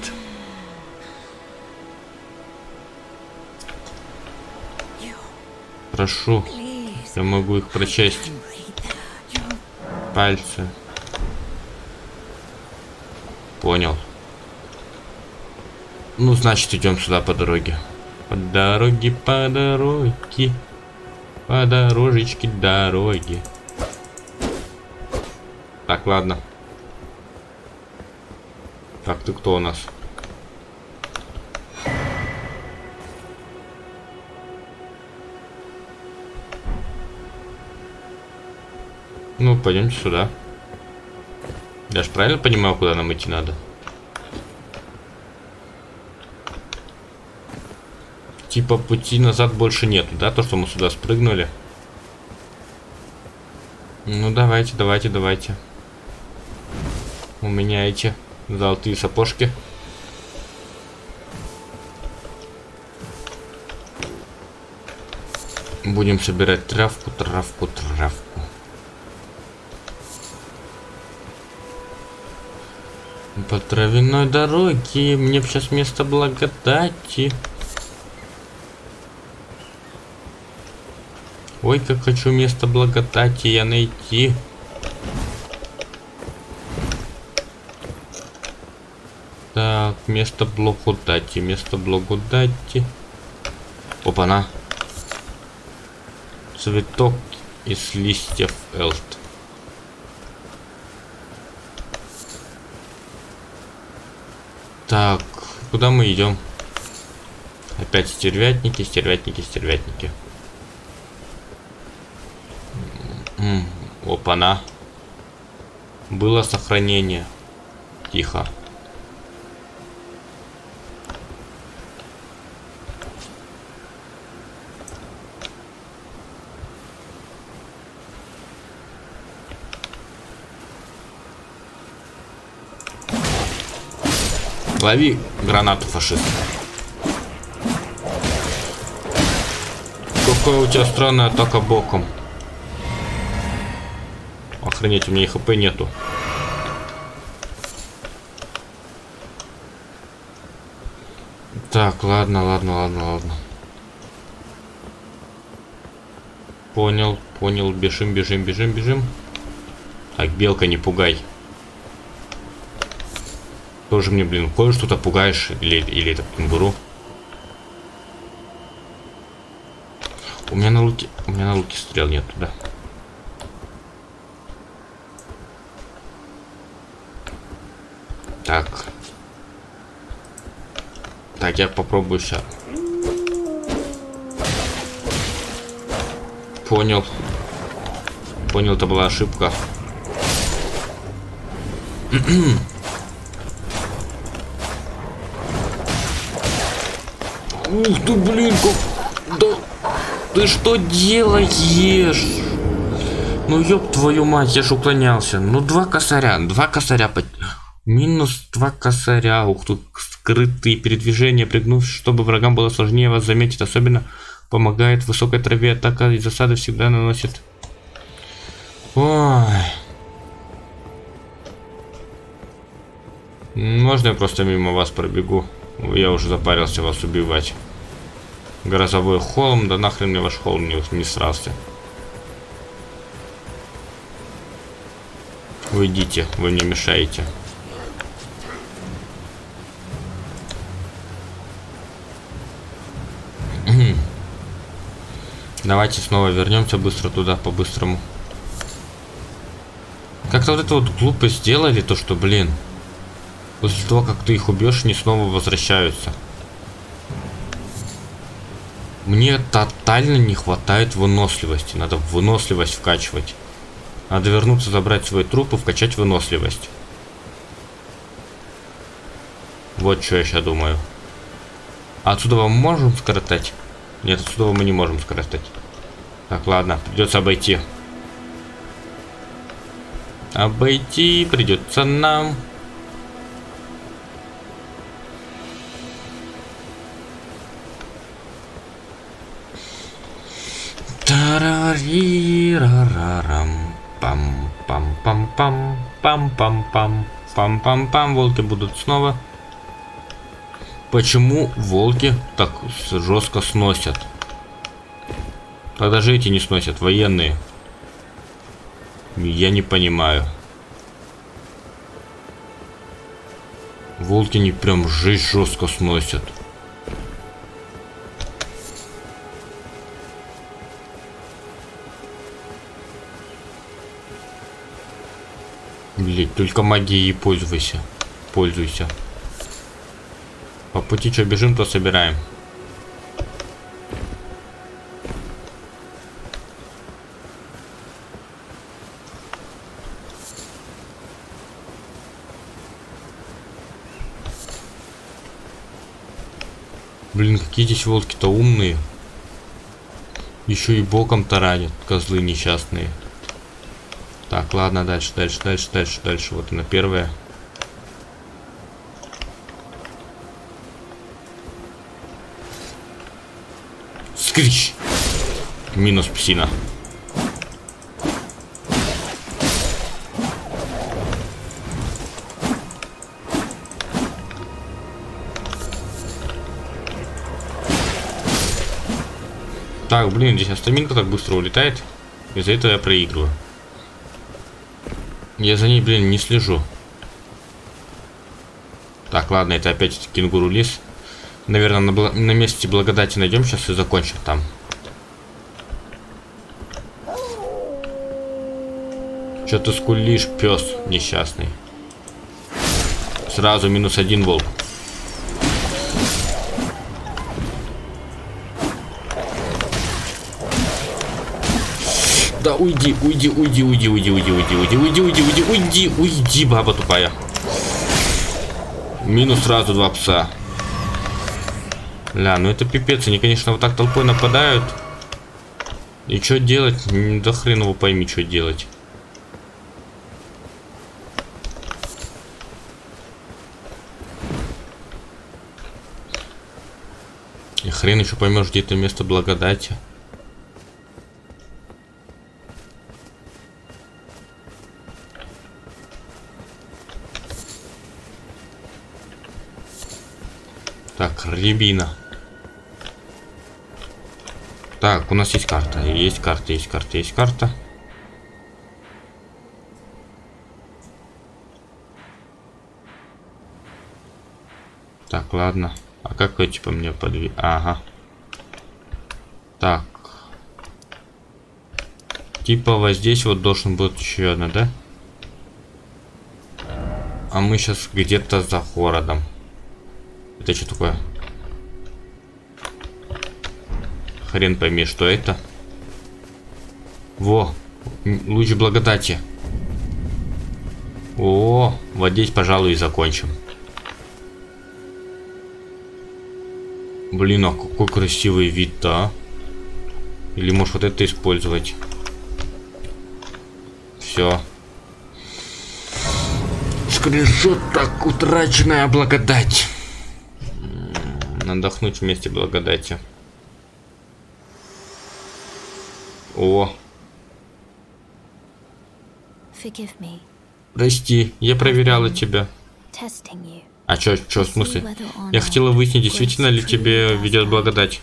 Прошу, я могу их прочесть. Пальцы. Понял. Ну, значит, идем сюда по дороге. По дороге, по дороге. По дорожечке дороги. Так, ладно. Так, ты кто у нас? Ну, пойдемте сюда. Я ж правильно понимаю, куда нам идти надо? Типа пути назад больше нету, да? То, что мы сюда спрыгнули. Ну, давайте, давайте, давайте. У меня эти золотые сапожки. Будем собирать травку, травку, травку. По травяной дороге мне б сейчас место благодати. Ой, как хочу место благодати я найти. Так, место благодати, место благодати. Опа-на. Цветок из листьев элт. Так, куда мы идем? Опять стервятники, стервятники, стервятники. Опа-на. Было сохранение. Тихо. Лови гранату, фашист. Какая у тебя странная атака боком. Охренеть, у меня и хп нету. Так, ладно, ладно, ладно, ладно. Понял, понял. Бежим, бежим, бежим, бежим. Так, белка, не пугай. Тоже мне, блин, ходишь что-то пугаешь. Или, или это кенгуру. У меня на луке. У меня на луке стрел нету, да. Так. Так, я попробую сейчас. Понял. Понял, это была ошибка. Ух ты, блин, как... Да... Ты что делаешь? Ну ёб твою мать, я ж уклонялся. Ну два косаря, два косаря. Минус два косаря. Ух ты, скрытые передвижения, пригнув, чтобы врагам было сложнее вас заметить. Особенно помогает в высокой траве. Атака и засады всегда наносит. Ой. Можно я просто мимо вас пробегу? Я уже запарился вас убивать. Грозовой холм, да нахрен мне ваш холм не, не срался. Уйдите, вы мне мешаете. Давайте снова вернемся быстро туда, по-быстрому. Как-то вот это вот глупо сделали, то что, блин. После того, как ты их убьешь, они снова возвращаются. Мне тотально не хватает выносливости. Надо выносливость вкачивать. Надо вернуться, забрать свой труп и вкачать выносливость. Вот что я сейчас думаю. А отсюда мы можем скоротать? Нет, отсюда мы не можем скоротать. Так, ладно, придется обойти. Обойти придется нам. Тарарирарарам. Пам-пам-пам-пам. Пам-пам-пам. Пам-пам-пам. Волки будут снова. Почему волки так жестко сносят? Тогда же эти не сносят, военные. Я не понимаю. волки не прям жесть жестко сносят. Блять, только магией пользуйся. Пользуйся. По пути что бежим, то собираем. Блин, какие здесь волки-то умные. Еще и боком таранят, козлы несчастные. Так, ладно, дальше, дальше, дальше, дальше, дальше. Вот она первая. Скрич! Минус псина. Так, блин, здесь астаминка так быстро улетает. Из-за этого я проигрываю. Я за ней, блин, не слежу. Так, ладно, это опять кенгуру лис. Наверное, на, бл на месте благодати найдем сейчас и закончим там. Че ты скулишь, пес несчастный? Сразу минус один волк. Да уйди, уйди, уйди, уйди, уйди, уйди, уйди, уйди, уйди, уйди, уйди, уйди, уйди, баба тупая. Минус сразу два пса. Ля, ну это пипец, они, конечно, вот так толпой нападают. И что делать? Да хрен его пойми, что делать. И хрен еще поймешь, где это место благодати. Так, рябина. Так, у нас есть карта. Есть карта, есть карта, есть карта. Так, ладно. А как я типа мне подвиг... Ага. Так. Типа вот здесь вот должен быть еще одна, да? А мы сейчас где-то за городом. Это что такое? Хрен пойми, что это. Во, луч благодати. О, вот здесь, пожалуй, и закончим. Блин, а какой красивый вид-то, а? Или может вот это использовать? Все. Скриншот, так, утраченная благодать. Отдохнуть вместе благодати. О. Прости, я проверяла тебя. А чё, чё, в смысле? Я хотела выяснить, действительно ли тебе ведет благодать.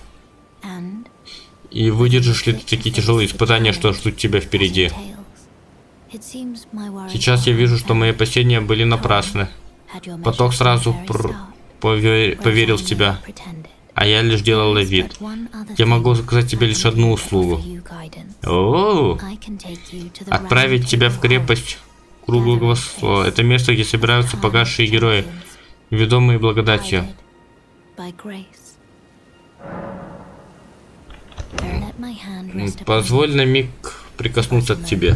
И выдержишь ли ты такие тяжелые испытания, что ждут тебя впереди. Сейчас я вижу, что мои опасения были напрасны. Поток сразу пр... повер... поверил в тебя. А я лишь делала вид. Я могу заказать тебе лишь одну услугу. О, отправить тебя в крепость Круглого Слова. Это место, где собираются погасшие герои, ведомые благодатью. Позволь на миг прикоснуться к тебе.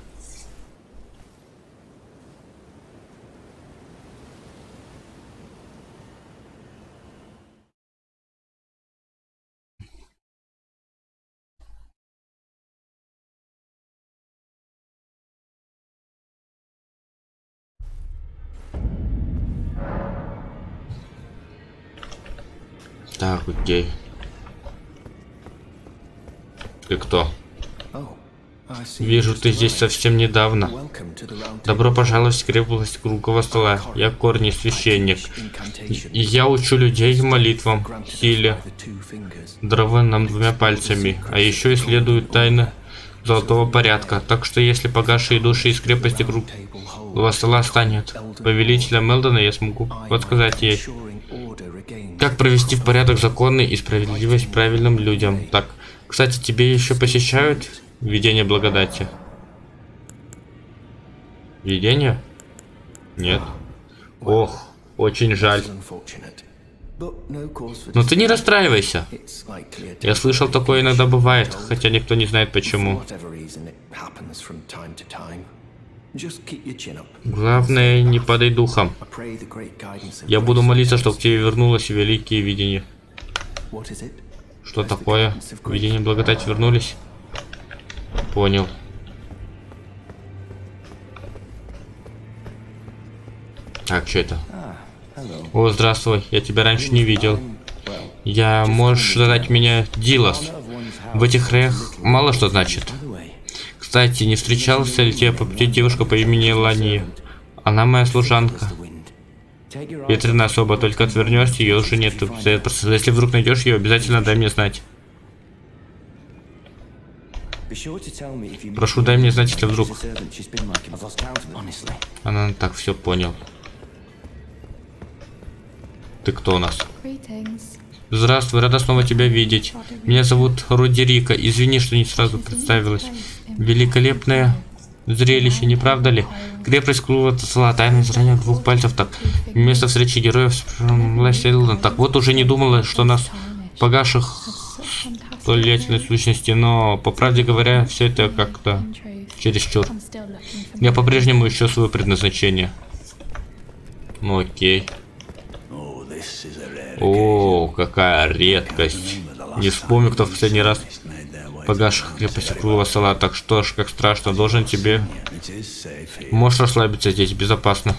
Так, окей. Ты кто? Вижу, ты здесь совсем недавно. Добро пожаловать в крепость Круглого Стола. Я Корни, священник. И я учу людей молитвам, силе, дрованным двумя пальцами. А еще исследую тайны золотого порядка. Так что если погасшие души из крепости Круг... Глава стола станет повелителем Мелдона, я смогу подсказать ей, как провести в порядок законы и справедливость правильным людям. Так, кстати, тебе еще посещают видение благодати? Видение? Нет. Ох, очень жаль. Но ты не расстраивайся. Я слышал, такое иногда бывает, хотя никто не знает почему. Главное, не падай духом. Я буду молиться, чтобы к тебе вернулось великие видения. Что такое? Видения благодати вернулись? Понял. Так, что это? О, здравствуй, я тебя раньше не видел. Я... Можешь задать меня Дилос. В этих краях мало что значит. Кстати, не встречался ли тебе по пути девушка по имени Лани? Она моя служанка. Ветреная особа, только отвернешься, ее уже нет. Если вдруг найдешь ее, обязательно дай мне знать. Прошу, дай мне знать, если вдруг. Она так, все понял. Ты кто у нас? Здравствуй, рада снова тебя видеть. Меня зовут Родерика. Извини, что не сразу представилась. Великолепное зрелище, не правда ли? Крепость Клува Тасала, тайное изранение двух пальцев. Так, место встречи героев. Так, вот уже не думала, что нас погаших столетной сущности, но, по правде говоря, все это как-то чересчур. Я по-прежнему ищу свое предназначение. Ну окей. О, какая редкость. Не вспомню, кто в последний раз погаших крепости Клува Тасала. Так что ж, как страшно, должен тебе... Можешь расслабиться здесь, безопасно.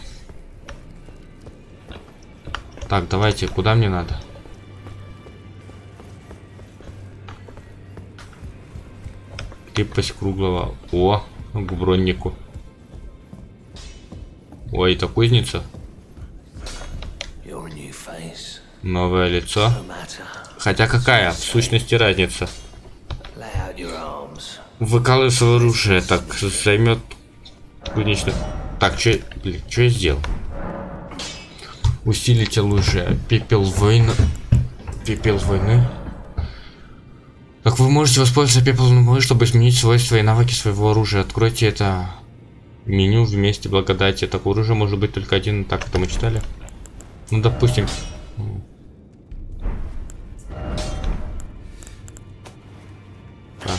Так, давайте, куда мне надо? Крепость Круглого. О, к броннику. Ой, это кузница. Новое лицо. Хотя какая, в сущности, разница? Выкалывай свое оружие, так займет кузнечных. Так, что я сделал? Усилить оружие. Пепел войны. Пепел войны. Так, вы можете воспользоваться пеплом войны, чтобы изменить свойства и навыки своего оружия. Откройте это меню вместе благодати. Так, оружие может быть только один. Так, это мы читали. Ну, допустим. Так.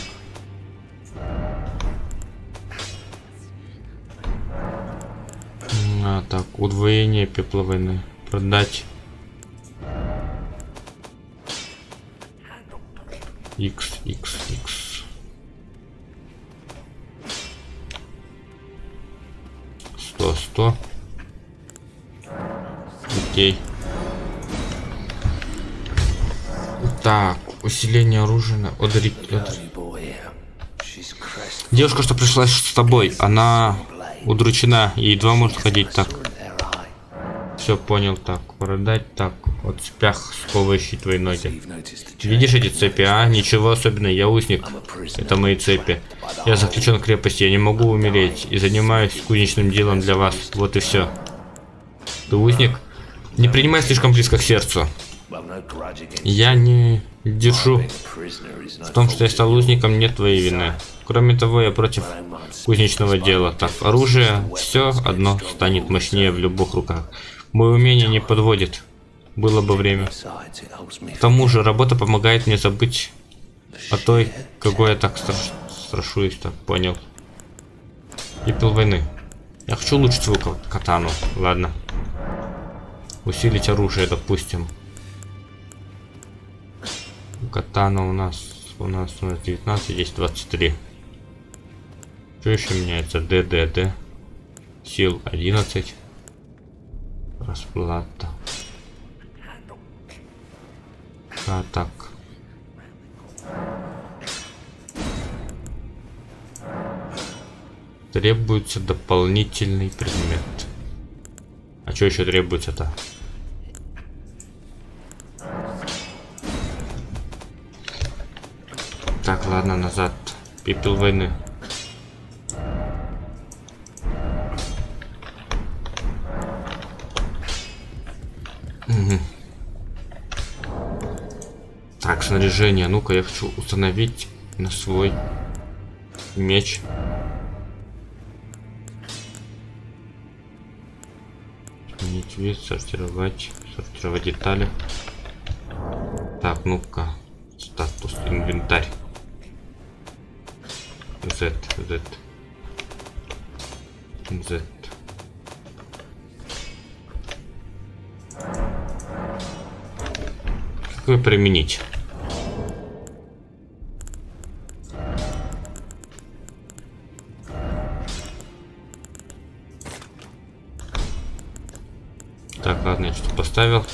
А, так, удвоение пепла войны. Продать. X, X, X. Сто, сто. Окей. Так, усиление оружия на Одри... Девушка, что пришла с тобой, она удручена и едва может ходить. Так. Все понял, так. Продать, так. Вот цепях, сковывающие твои ноги. Видишь эти цепи, а? Ничего особенного, я узник. Это мои цепи. Я заключен в крепости, я не могу умереть. И занимаюсь кузнечным делом для вас. Вот и все. Ты узник? Не принимай слишком близко к сердцу. Я не держу в том, что я стал узником, нет твоей вины. Кроме того, я против кузнечного дела. Так, оружие все одно станет мощнее в любых руках. Мое умение не подводит. Было бы время. К тому же, работа помогает мне забыть о той, какой я так страш... страшусь. Так, понял. Пепел войны. Я хочу улучшить свою катану. Ладно. Усилить оружие, допустим. Катана у нас у нас у нас девятнадцать, здесь двадцать три. Что еще меняется? Д, Д, Д. Сил одиннадцать. Расплата. А так. Требуется дополнительный предмет. А что еще требуется-то? Так, ладно, назад. Пепел войны. Снаряжение. Ну-ка, я хочу установить на свой меч. Сменить вид, сортировать, сортировать детали. Так, ну-ка, статус, инвентарь. Z, Z, Z. Какой применить? Так, ладно, я что-то поставил.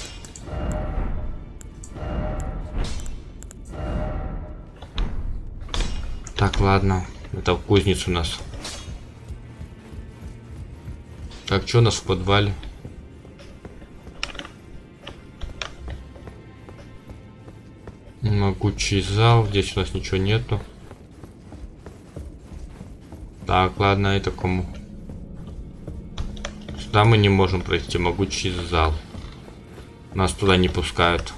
Так, ладно. Это кузница у нас. Так, что у нас в подвале? Могучий зал. Здесь у нас ничего нету. Так, ладно, это кому? Сюда мы не можем пройти. Могучий зал. Нас туда не пускают.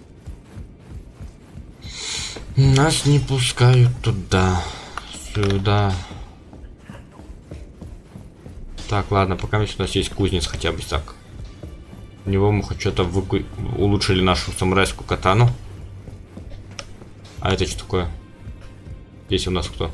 Нас не пускают туда. Сюда. Так, ладно, пока у нас есть кузнец хотя бы так. У него мы хоть что-то выку... улучшили нашу самурайскую катану. А это что такое? Здесь у нас кто?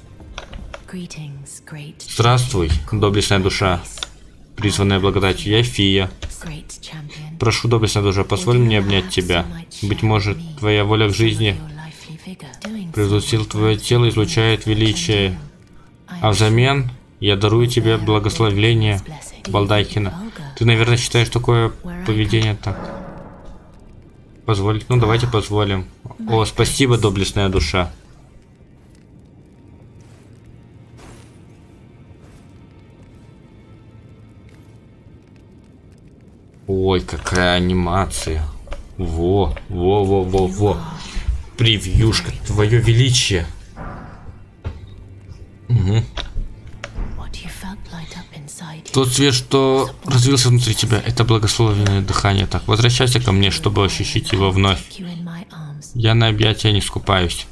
Здравствуй, доблестная душа, призванная благодатью. Я Фия. Прошу, доблестная душа, позволь мне обнять тебя. Быть может, твоя воля к жизни превзусил твое тело, излучает величие. А взамен я дарую тебе благословение Балдахина. Ты, наверное, считаешь такое поведение так? Позволить? Ну, давайте позволим. О, спасибо, доблестная душа. Ой, какая анимация. Во, во, во, во, во. Превьюшка, твое величие. Угу. Тот свет, что развился внутри тебя, это благословенное дыхание. Так, возвращайся ко мне, чтобы ощутить его вновь. Я на объятия не скупаюсь.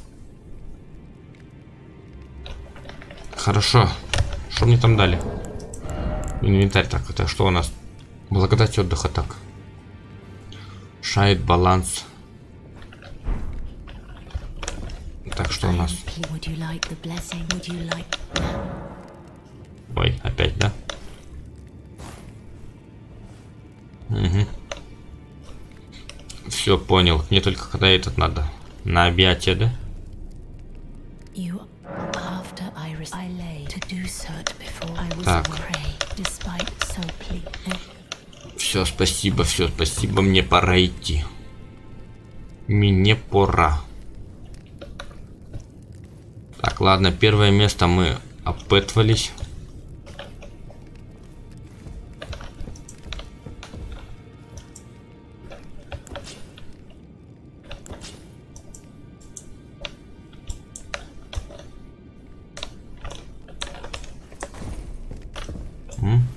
Хорошо. Что мне там дали? Инвентарь. Так, это что у нас? Благодать отдыха, так. Шайт, баланс. Так, что у нас? Ой, опять, да? Угу. Все, понял. Мне только когда этот надо. На объятие, да? Так. Все, спасибо, все, спасибо. Мне пора идти. Мне пора. Так, ладно, первое место мы опытывались. М?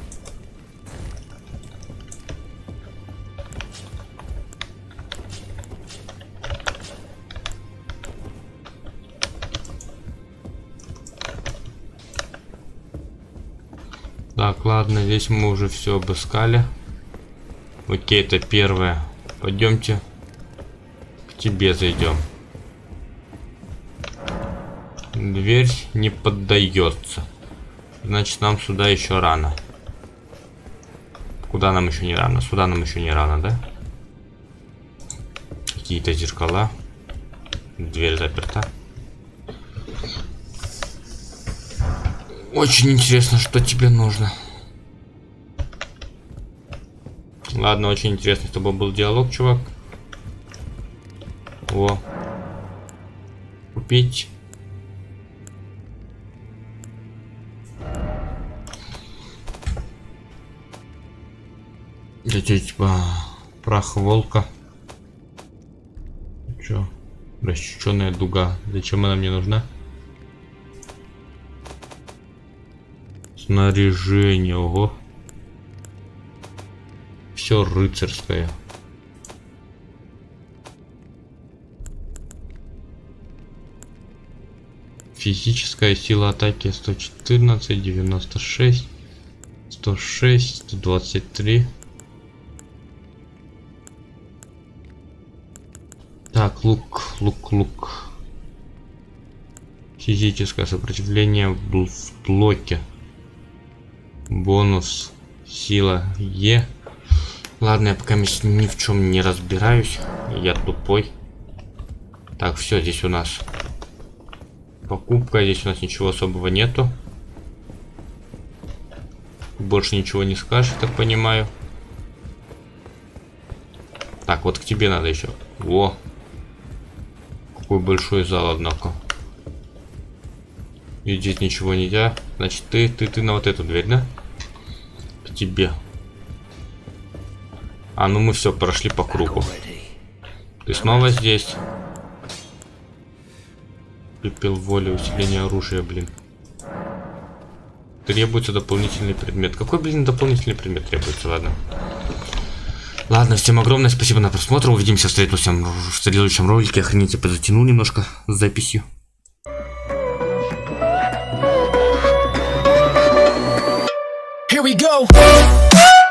Так, ладно, здесь мы уже все обыскали. Окей, это первое. Пойдемте к тебе зайдем. Дверь не поддается. Значит, нам сюда еще рано. Куда нам еще не рано? Сюда нам еще не рано, да? Какие-то зеркала. Дверь заперта. Очень интересно, что тебе нужно. Ладно, очень интересно, чтобы был диалог, чувак. О. Купить. Это типа прах волка. Чё? Расчеченная дуга. Зачем она мне нужна? Снаряжение, ого. Все рыцарское. Физическая сила атаки сто четырнадцать, девяносто шесть, сто шесть, сто двадцать три. Так, лук, лук, лук. Физическое сопротивление в блоке. Бонус. Сила Е. Ладно, я пока ни в чем не разбираюсь. Я тупой. Так, все, здесь у нас покупка. Здесь у нас ничего особого нету. Больше ничего не скажешь, так понимаю. Так, вот к тебе надо еще. Во. Какой большой зал, однако. И здесь ничего нельзя. Значит, ты, ты, ты на вот эту дверь, да? К тебе. А, ну мы все, прошли по кругу. Ты снова здесь. Пепел воли, усиление оружия, блин. Требуется дополнительный предмет. Какой, блин, дополнительный предмет требуется, ладно. Ладно, всем огромное спасибо на просмотр. Увидимся в следующем, в следующем ролике. Охренеть, я затянул немножко с записью. Here we go.